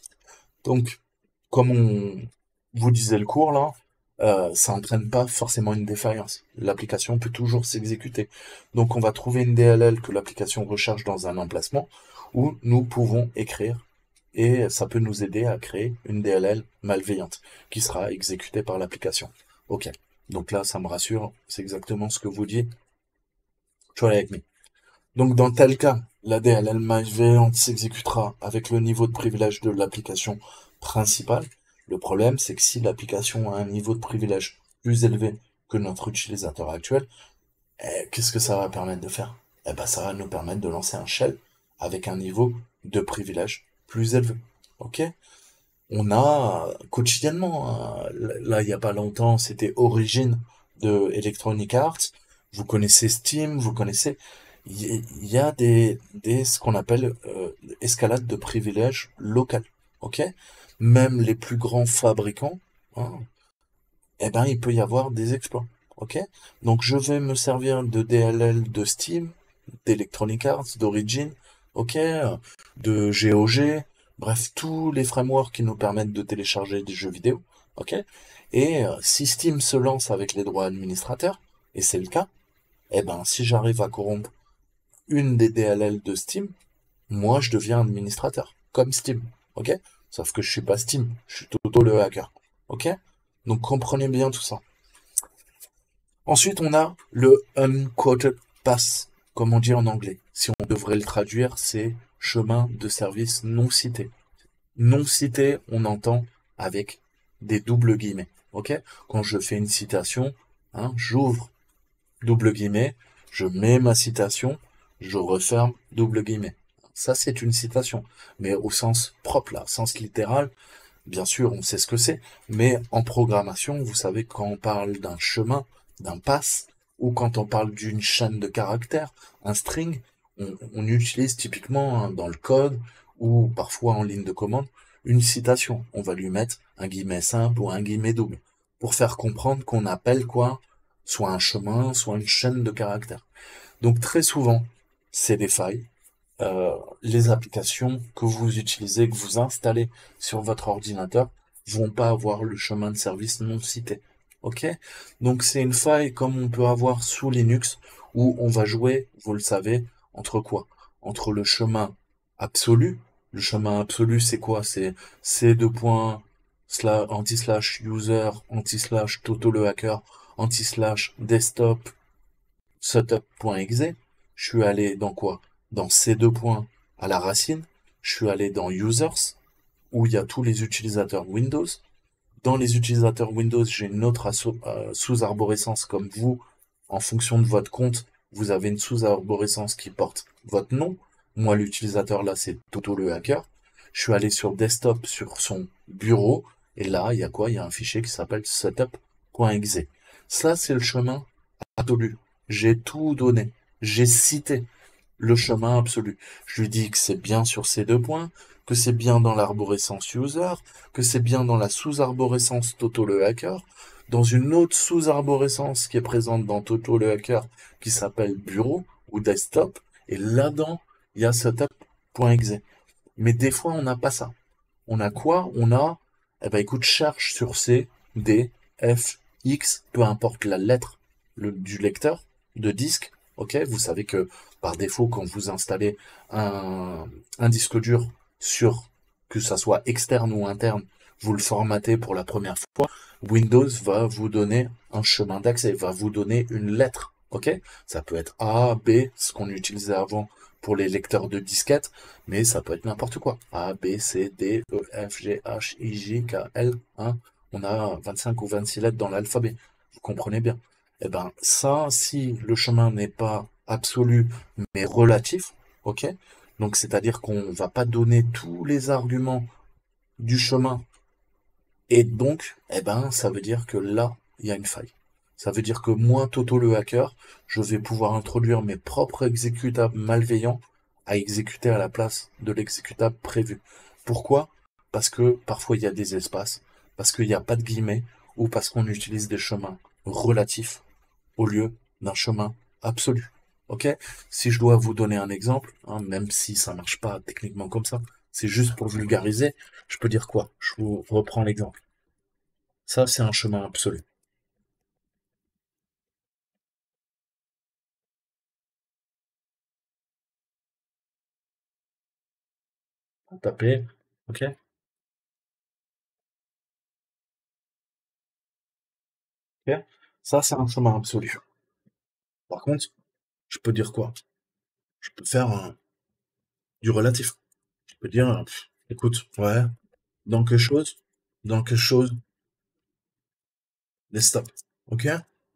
Donc, comme on vous disait le cours là, ça n'entraîne pas forcément une défaillance. L'application peut toujours s'exécuter. Donc on va trouver une DLL que l'application recherche dans un emplacement où nous pouvons écrire et ça peut nous aider à créer une DLL malveillante qui sera exécutée par l'application. Ok. Donc là, ça me rassure, c'est exactement ce que vous dites. Try avec me. Donc dans tel cas, la DLL malveillante s'exécutera avec le niveau de privilège de l'application principale. Le problème, c'est que si l'application a un niveau de privilège plus élevé que notre utilisateur actuel, qu'est-ce que ça va permettre de faire? Eh ben, ça va nous permettre de lancer un shell avec un niveau de privilège plus élevé. Ok? On a quotidiennement, là il n'y a pas longtemps, c'était Origin de Electronic Arts. Vous connaissez Steam, vous connaissez. Il y a ce qu'on appelle escalade de privilèges local. Ok? Même les plus grands fabricants hein, eh ben, il peut y avoir des exploits. Ok? Donc, je vais me servir de DLL de Steam, d'Electronic Arts, d'Origin, ok, de GOG, bref, tous les frameworks qui nous permettent de télécharger des jeux vidéo, ok? Et si Steam se lance avec les droits administrateurs, et c'est le cas, eh ben, si j'arrive à corrompre une des DLL de Steam, moi, je deviens administrateur, comme Steam, ok? Sauf que je suis pas Steam, je suis Toto le hacker, ok? Donc comprenez bien tout ça. Ensuite, on a le unquoted path, comme on dit en anglais. Si on devrait le traduire, c'est chemin de service non cité. Non cité, on entend avec des doubles guillemets, ok? Quand je fais une citation, hein, j'ouvre double guillemets, je mets ma citation, je referme double guillemets. Ça, c'est une citation. Mais au sens propre, là, sens littéral, bien sûr, on sait ce que c'est. Mais en programmation, vous savez, quand on parle d'un chemin, d'un pass, ou quand on parle d'une chaîne de caractères, un string, on utilise typiquement hein, dans le code, ou parfois en ligne de commande, une citation. On va lui mettre un guillemet simple ou un guillemet double, pour faire comprendre qu'on appelle quoi? Soit un chemin, soit une chaîne de caractères. Donc très souvent, c'est des failles. Les applications que vous utilisez, que vous installez sur votre ordinateur, vont pas avoir le chemin de service non cité. Ok? Donc c'est une faille comme on peut avoir sous Linux, où on va jouer, vous le savez, entre quoi? Entre le chemin absolu. Le chemin absolu, c'est quoi? C'est c deux points slash anti-slash user anti-slash toto le hacker anti-slash desktop setup.exe. Je suis allé dans quoi? Dans ces deux points à la racine. Je suis allé dans users, où il y a tous les utilisateurs Windows. Dans les utilisateurs Windows, j'ai une autre sous-arborescence comme vous. En fonction de votre compte, vous avez une sous-arborescence qui porte votre nom. Moi, l'utilisateur là, c'est Toto le hacker. Je suis allé sur desktop, sur son bureau. Et là, il y a quoi? Il y a un fichier qui s'appelle setup.exe. Ça, c'est le chemin absolu. J'ai tout donné. J'ai cité le chemin absolu. Je lui dis que c'est bien sur ces deux points, que c'est bien dans l'arborescence user, que c'est bien dans la sous-arborescence Toto le hacker, dans une autre sous-arborescence qui est présente dans Toto le hacker qui s'appelle bureau ou desktop, et là-dedans, il y a setup.exe. Mais des fois, on n'a pas ça. On a quoi? On a, eh ben écoute, cherche sur C, D, F, X, peu importe la lettre du lecteur de disque. Ok, vous savez que par défaut, quand vous installez un disque dur sur, que ça soit externe ou interne, vous le formatez pour la première fois, Windows va vous donner un chemin d'accès, va vous donner une lettre. Ok, ça peut être A, B, ce qu'on utilisait avant pour les lecteurs de disquettes, mais ça peut être n'importe quoi. A, B, C, D, E, F, G, H, I, J, K, L, hein. On a 25 ou 26 lettres dans l'alphabet. Vous comprenez bien. Eh ben, ça, si le chemin n'est pas absolu, mais relatif, ok? Donc, c'est-à-dire qu'on va pas donner tous les arguments du chemin. Et donc, eh ben, ça veut dire que là, il y a une faille. Ça veut dire que moi, Toto le hacker, je vais pouvoir introduire mes propres exécutables malveillants à exécuter à la place de l'exécutable prévu. Pourquoi? Parce que parfois il y a des espaces, parce qu'il n'y a pas de guillemets, ou parce qu'on utilise des chemins relatifs au lieu d'un chemin absolu. Ok? Si je dois vous donner un exemple, hein, même si ça marche pas techniquement comme ça, c'est juste pour vulgariser, je peux dire quoi? Je vous reprends l'exemple. Ça, c'est un chemin absolu. Taper, ok? Ok. Ça, c'est un chemin absolu. Par contre, je peux dire quoi? Je peux faire du relatif. Je peux dire, écoute, ouais, dans quelque chose, les stop. Ok?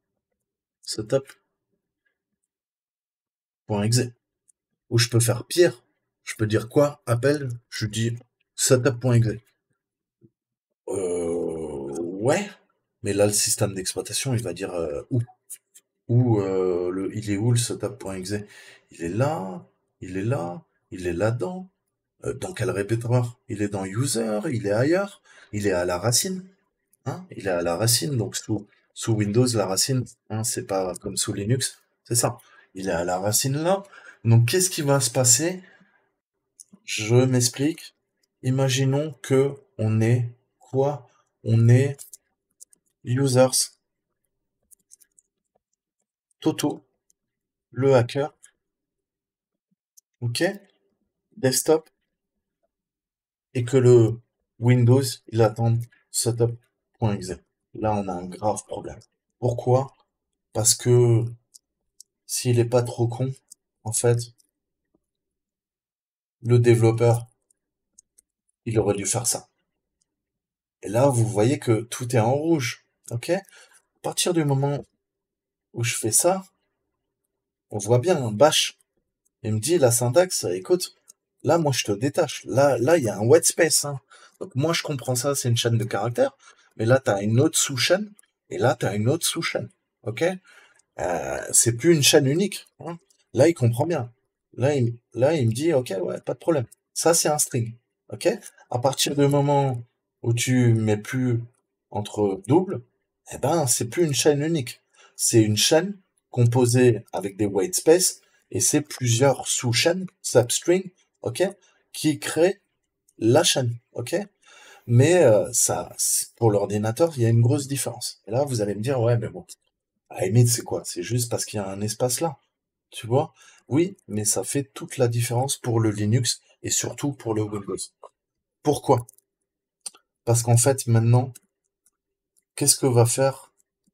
Setup.exe. Ou je peux faire pire. Je peux dire quoi? Appel, je dis setup.exe. Ouais. Mais là, le système d'exploitation, il va dire où? Il est où le setup.exe? Il est là, il est là, il est là-dedans. Dans quel répertoire? Il est dans user, il est ailleurs, il est à la racine. Hein, il est à la racine, donc sous Windows, la racine, hein, c'est pas comme sous Linux, c'est ça. Il est à la racine là. Donc qu'est-ce qui va se passer? Je m'explique. Imaginons que on est quoi? On est users, Toto, le hacker, ok? Desktop, et que le Windows, il attend setup.exe. Là, on a un grave problème. Pourquoi? Parce que s'il est pas trop con, en fait, le développeur, il aurait dû faire ça. Et là, vous voyez que tout est en rouge. Ok? À partir du moment où je fais ça, on voit bien un bash. Il me dit la syntaxe, écoute, là, moi, je te détache. Là, il y a un white space, hein. Donc, moi, je comprends ça, c'est une chaîne de caractères. Mais là, tu as une autre sous-chaîne. Et là, tu as une autre sous-chaîne. Ok? C'est plus une chaîne unique, hein. Là, il comprend bien. Là, il me dit, ok, ouais, pas de problème. Ça, c'est un string. Ok? À partir du moment où tu mets plus entre doubles, eh ben, c'est plus une chaîne unique. C'est une chaîne composée avec des white space et c'est plusieurs sous-chaînes, substring, ok, qui créent la chaîne, ok? Mais pour l'ordinateur, il y a une grosse différence. Et là, vous allez me dire, ouais, mais bon, à la limite, c'est quoi? C'est juste parce qu'il y a un espace là, tu vois? Oui, mais ça fait toute la différence pour le Linux et surtout pour le Windows. Pourquoi? Parce qu'en fait, maintenant, qu'est-ce que va faire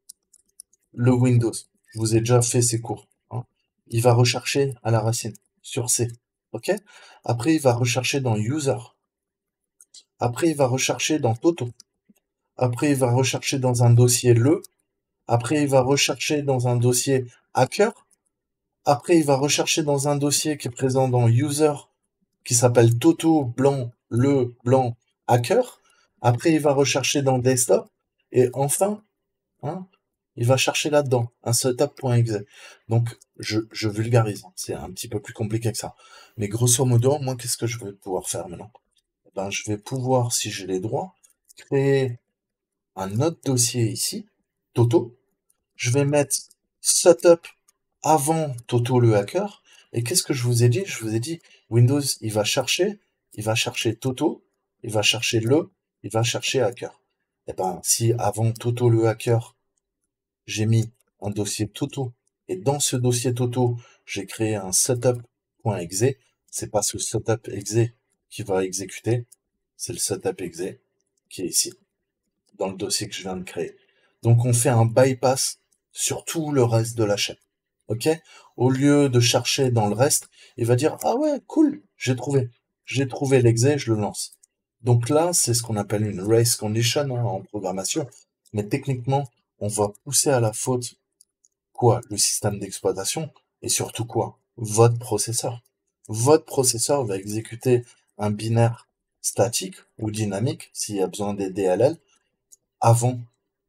le Windows? Je vous ai déjà fait ces cours, hein. Il va rechercher à la racine, sur C, ok? Après, il va rechercher dans User. Après, il va rechercher dans Toto. Après, il va rechercher dans un dossier le. Après, il va rechercher dans un dossier hacker. Après, il va rechercher dans un dossier qui est présent dans User, qui s'appelle Toto blanc, le blanc hacker. Après, il va rechercher dans Desktop. Et enfin, hein, il va chercher là-dedans, un setup.exe. Donc, je vulgarise, hein. C'est un petit peu plus compliqué que ça. Mais grosso modo, moi, qu'est-ce que je vais pouvoir faire maintenant? Ben, je vais pouvoir, si j'ai les droits, créer un autre dossier ici, Toto. Je vais mettre setup avant Toto le hacker. Et qu'est-ce que je vous ai dit? Je vous ai dit, Windows, il va chercher Toto, il va chercher il va chercher hacker. Et ben, si avant Toto le hacker, j'ai mis un dossier Toto, et dans ce dossier Toto, j'ai créé un setup.exe, c'est pas ce setup.exe qui va exécuter, c'est le setup.exe qui est ici, dans le dossier que je viens de créer. Donc on fait un bypass sur tout le reste de la chaîne. Ok? Au lieu de chercher dans le reste, il va dire, ah ouais, cool, j'ai trouvé. J'ai trouvé l'exé, je le lance. Donc là, c'est ce qu'on appelle une race condition, hein, en programmation. Mais techniquement, on va pousser à la faute quoi? Le système d'exploitation et surtout quoi? Votre processeur. Votre processeur va exécuter un binaire statique ou dynamique s'il y a besoin des DLL avant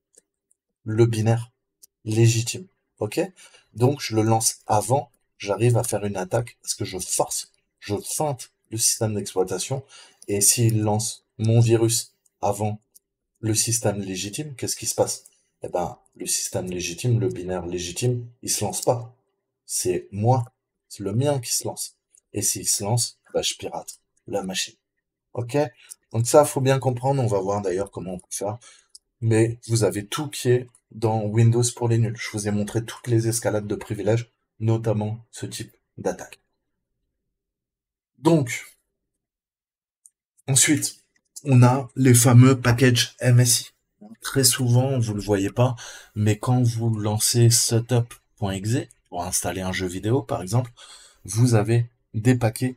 le binaire légitime. Ok? Donc je le lance avant, j'arrive à faire une attaque parce que je feinte le système d'exploitation. Et s'il lance mon virus avant le système légitime, qu'est-ce qui se passe? Eh ben, le système légitime, le binaire légitime, il se lance pas. C'est moi, c'est le mien qui se lance. Et s'il se lance, bah, je pirate la machine. Ok? Donc ça, faut bien comprendre. On va voir d'ailleurs comment on peut faire. Mais vous avez tout qui est dans Windows pour les nuls. Je vous ai montré toutes les escalades de privilèges, notamment ce type d'attaque. Donc, ensuite, on a les fameux packages MSI. Très souvent, vous ne le voyez pas, mais quand vous lancez setup.exe pour installer un jeu vidéo, par exemple, vous avez des paquets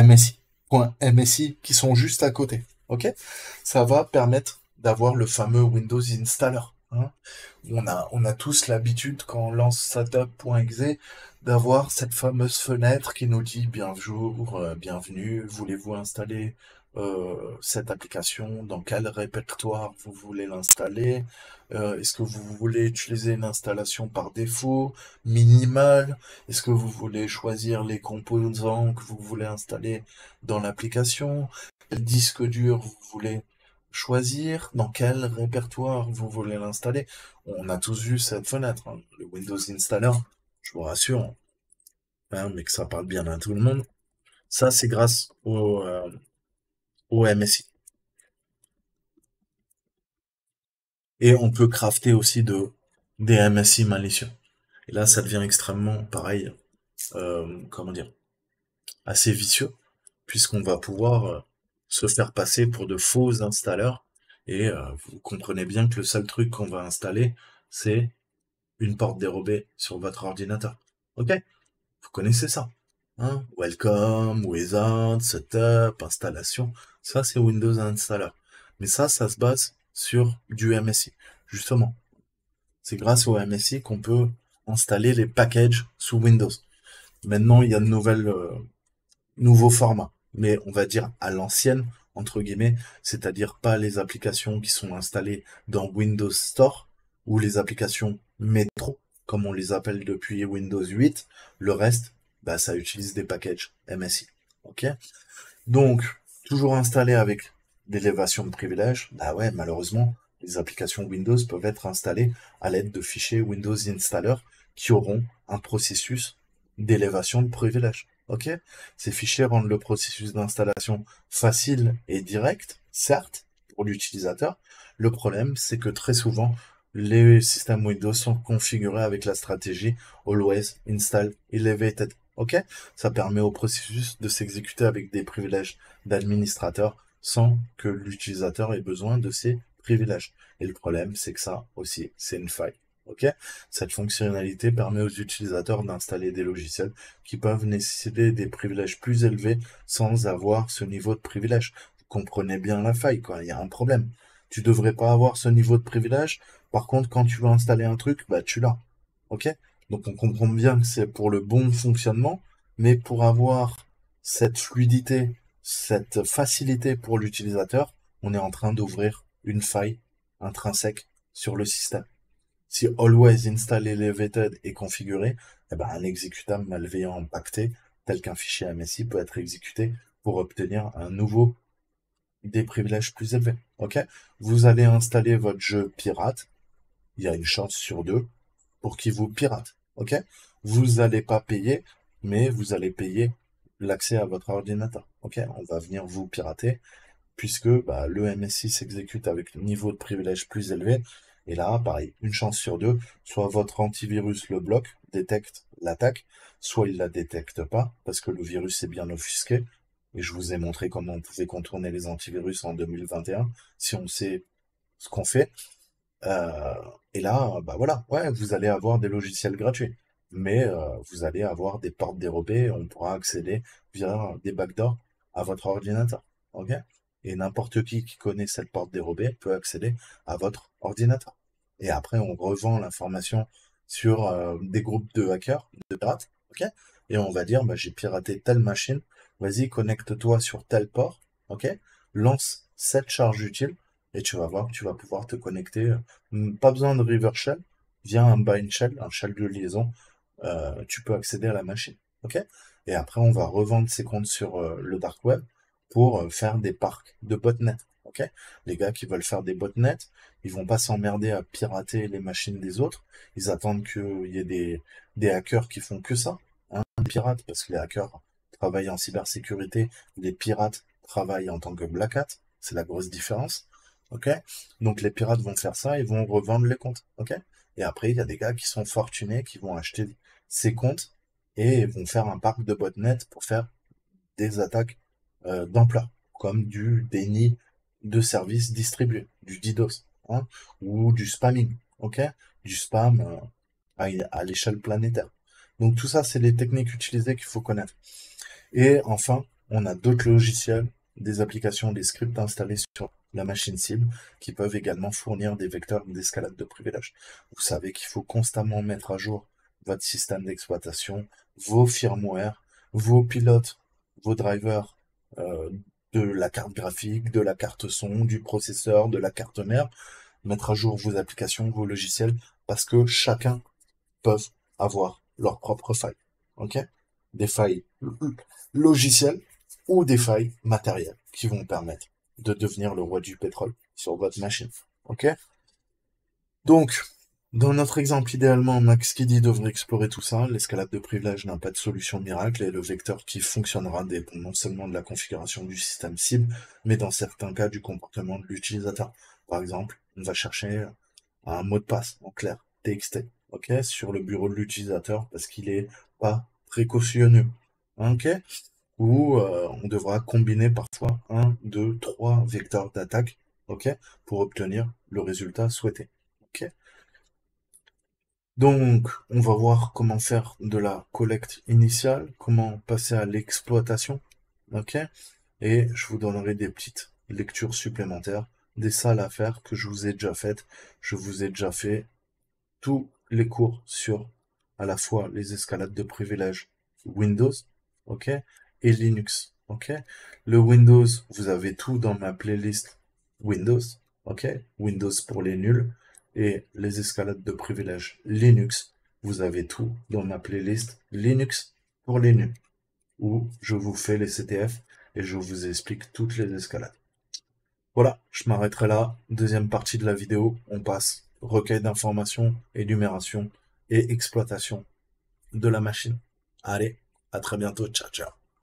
MSI qui sont juste à côté. Ok? Ça va permettre d'avoir le fameux Windows Installer, hein. On a tous l'habitude, quand on lance setup.exe, d'avoir cette fameuse fenêtre qui nous dit bonjour, bienvenue, voulez-vous installer cette application, dans quel répertoire vous voulez l'installer, est-ce que vous voulez utiliser une installation par défaut, minimale, est-ce que vous voulez choisir les composants que vous voulez installer dans l'application, quel disque dur vous voulez choisir dans quel répertoire vous voulez l'installer. On a tous vu cette fenêtre, hein, le Windows Installer, je vous rassure, hein, mais que ça parle bien à tout le monde. Ça, c'est grâce au MSI. Et on peut crafter aussi des MSI malicieux. Et là, ça devient extrêmement, pareil, comment dire, assez vicieux, puisqu'on va pouvoir se faire passer pour de faux installeurs. Et vous comprenez bien que le seul truc qu'on va installer, c'est une porte dérobée sur votre ordinateur. Ok? Vous connaissez ça. Hein? Welcome, wizard, setup, installation. Ça, c'est Windows Installer. Mais ça se base sur du MSI. Justement, c'est grâce au MSI qu'on peut installer les packages sous Windows. Maintenant, il y a de nouveaux formats, mais on va dire à l'ancienne, entre guillemets, c'est-à-dire pas les applications qui sont installées dans Windows Store ou les applications Metro, comme on les appelle depuis Windows 8. Le reste, bah, ça utilise des packages MSI. Ok? Donc, toujours installé avec l'élévation de privilèges, bah ouais, malheureusement, les applications Windows peuvent être installées à l'aide de fichiers Windows Installer qui auront un processus d'élévation de privilèges. Ok? Ces fichiers rendent le processus d'installation facile et direct, certes, pour l'utilisateur. Le problème, c'est que très souvent, les systèmes Windows sont configurés avec la stratégie Always Install Elevated. Ok? Ça permet au processus de s'exécuter avec des privilèges d'administrateur sans que l'utilisateur ait besoin de ces privilèges. Et le problème, c'est que ça aussi, c'est une faille. Ok? Cette fonctionnalité permet aux utilisateurs d'installer des logiciels qui peuvent nécessiter des privilèges plus élevés sans avoir ce niveau de privilège. Vous comprenez bien la faille, quoi. Il y a un problème. Tu devrais pas avoir ce niveau de privilège. Par contre, quand tu veux installer un truc, bah, tu l'as. Ok? Donc, on comprend bien que c'est pour le bon fonctionnement, mais pour avoir cette fluidité, cette facilité pour l'utilisateur, on est en train d'ouvrir une faille intrinsèque sur le système. Si Always Install Elevated est configuré, eh ben, un exécutable malveillant impacté, tel qu'un fichier MSI, peut être exécuté pour obtenir un nouveau des privilèges plus élevés. Ok? Vous allez installer votre jeu pirate, il y a une chance sur deux pour qu'il vous pirate. Ok? Vous n'allez pas payer, mais vous allez payer l'accès à votre ordinateur. Ok? On va venir vous pirater puisque bah, le MSI s'exécute avec un niveau de privilège plus élevé. Et là, pareil, une chance sur deux, soit votre antivirus le bloque, détecte l'attaque, soit il la détecte pas, parce que le virus est bien offusqué. Et je vous ai montré comment on pouvait contourner les antivirus en 2021, si on sait ce qu'on fait. Euh, et là, bah voilà, ouais, vous allez avoir des logiciels gratuits, mais vous allez avoir des portes dérobées, on pourra accéder via des backdoors à votre ordinateur, ok? Et n'importe qui connaît cette porte dérobée peut accéder à votre ordinateur. Et après, on revend l'information sur des groupes de hackers, de pirates, ok? Et on va dire, bah, j'ai piraté telle machine, vas-y, connecte-toi sur tel port, ok? Lance cette charge utile, et tu vas voir que tu vas pouvoir te connecter. Pas besoin de River Shell, via un bind shell, un shell de liaison, tu peux accéder à la machine. Ok? Et après, on va revendre ces comptes sur le dark web pour faire des parcs de botnet. Ok? Les gars qui veulent faire des botnets, ils vont pas s'emmerder à pirater les machines des autres. Ils attendent qu'il y ait des hackers qui font que ça, hein, des pirates, parce que les hackers travaillent en cybersécurité, les pirates travaillent en tant que black hat. C'est la grosse différence. Ok? Donc les pirates vont faire ça, ils vont revendre les comptes. Ok? Et après, il y a des gars qui sont fortunés, qui vont acheter ces comptes et vont faire un parc de botnet pour faire des attaques d'ampleur, comme du déni de services distribués, du DDoS, hein, ou du spamming, ok? Du spam à l'échelle planétaire. Donc tout ça, c'est les techniques utilisées qu'il faut connaître. Et enfin, on a d'autres logiciels, des applications, des scripts installés sur la machine cible qui peuvent également fournir des vecteurs d'escalade de privilèges. Vous savez qu'il faut constamment mettre à jour votre système d'exploitation, vos firmware, vos pilotes, vos drivers euh, de la carte graphique, de la carte son, du processeur, de la carte mère, mettre à jour vos applications, vos logiciels, parce que chacun peut avoir leurs propres failles. Ok? Des failles logicielles ou des failles matérielles qui vont permettre de devenir le roi du pétrole. sur votre machine. OK? Donc, dans notre exemple, idéalement, Max Kiddy devrait explorer tout ça. L'escalade de privilège n'a pas de solution miracle et le vecteur qui fonctionnera dépend non seulement de la configuration du système cible, mais dans certains cas du comportement de l'utilisateur. Par exemple, on va chercher un mot de passe en clair, TXT, ok, sur le bureau de l'utilisateur parce qu'il est pas précautionneux, ok, ou on devra combiner parfois un, deux, trois vecteurs d'attaque, ok, pour obtenir le résultat souhaité, ok. Donc, on va voir comment faire de la collecte initiale, comment passer à l'exploitation, ok, et je vous donnerai des petites lectures supplémentaires, des salles à faire que je vous ai déjà faites. Je vous ai déjà fait tous les cours sur à la fois les escalades de privilèges Windows, ok, et Linux, ok. Le Windows, vous avez tout dans ma playlist Windows, ok, Windows pour les nuls, et les escalades de privilèges Linux, vous avez tout dans ma playlist Linux pour les nuls, où je vous fais les CTF et je vous explique toutes les escalades. Voilà, je m'arrêterai là. Deuxième partie de la vidéo, on passe recueil d'informations, énumération et exploitation de la machine. Allez, à très bientôt, ciao ciao.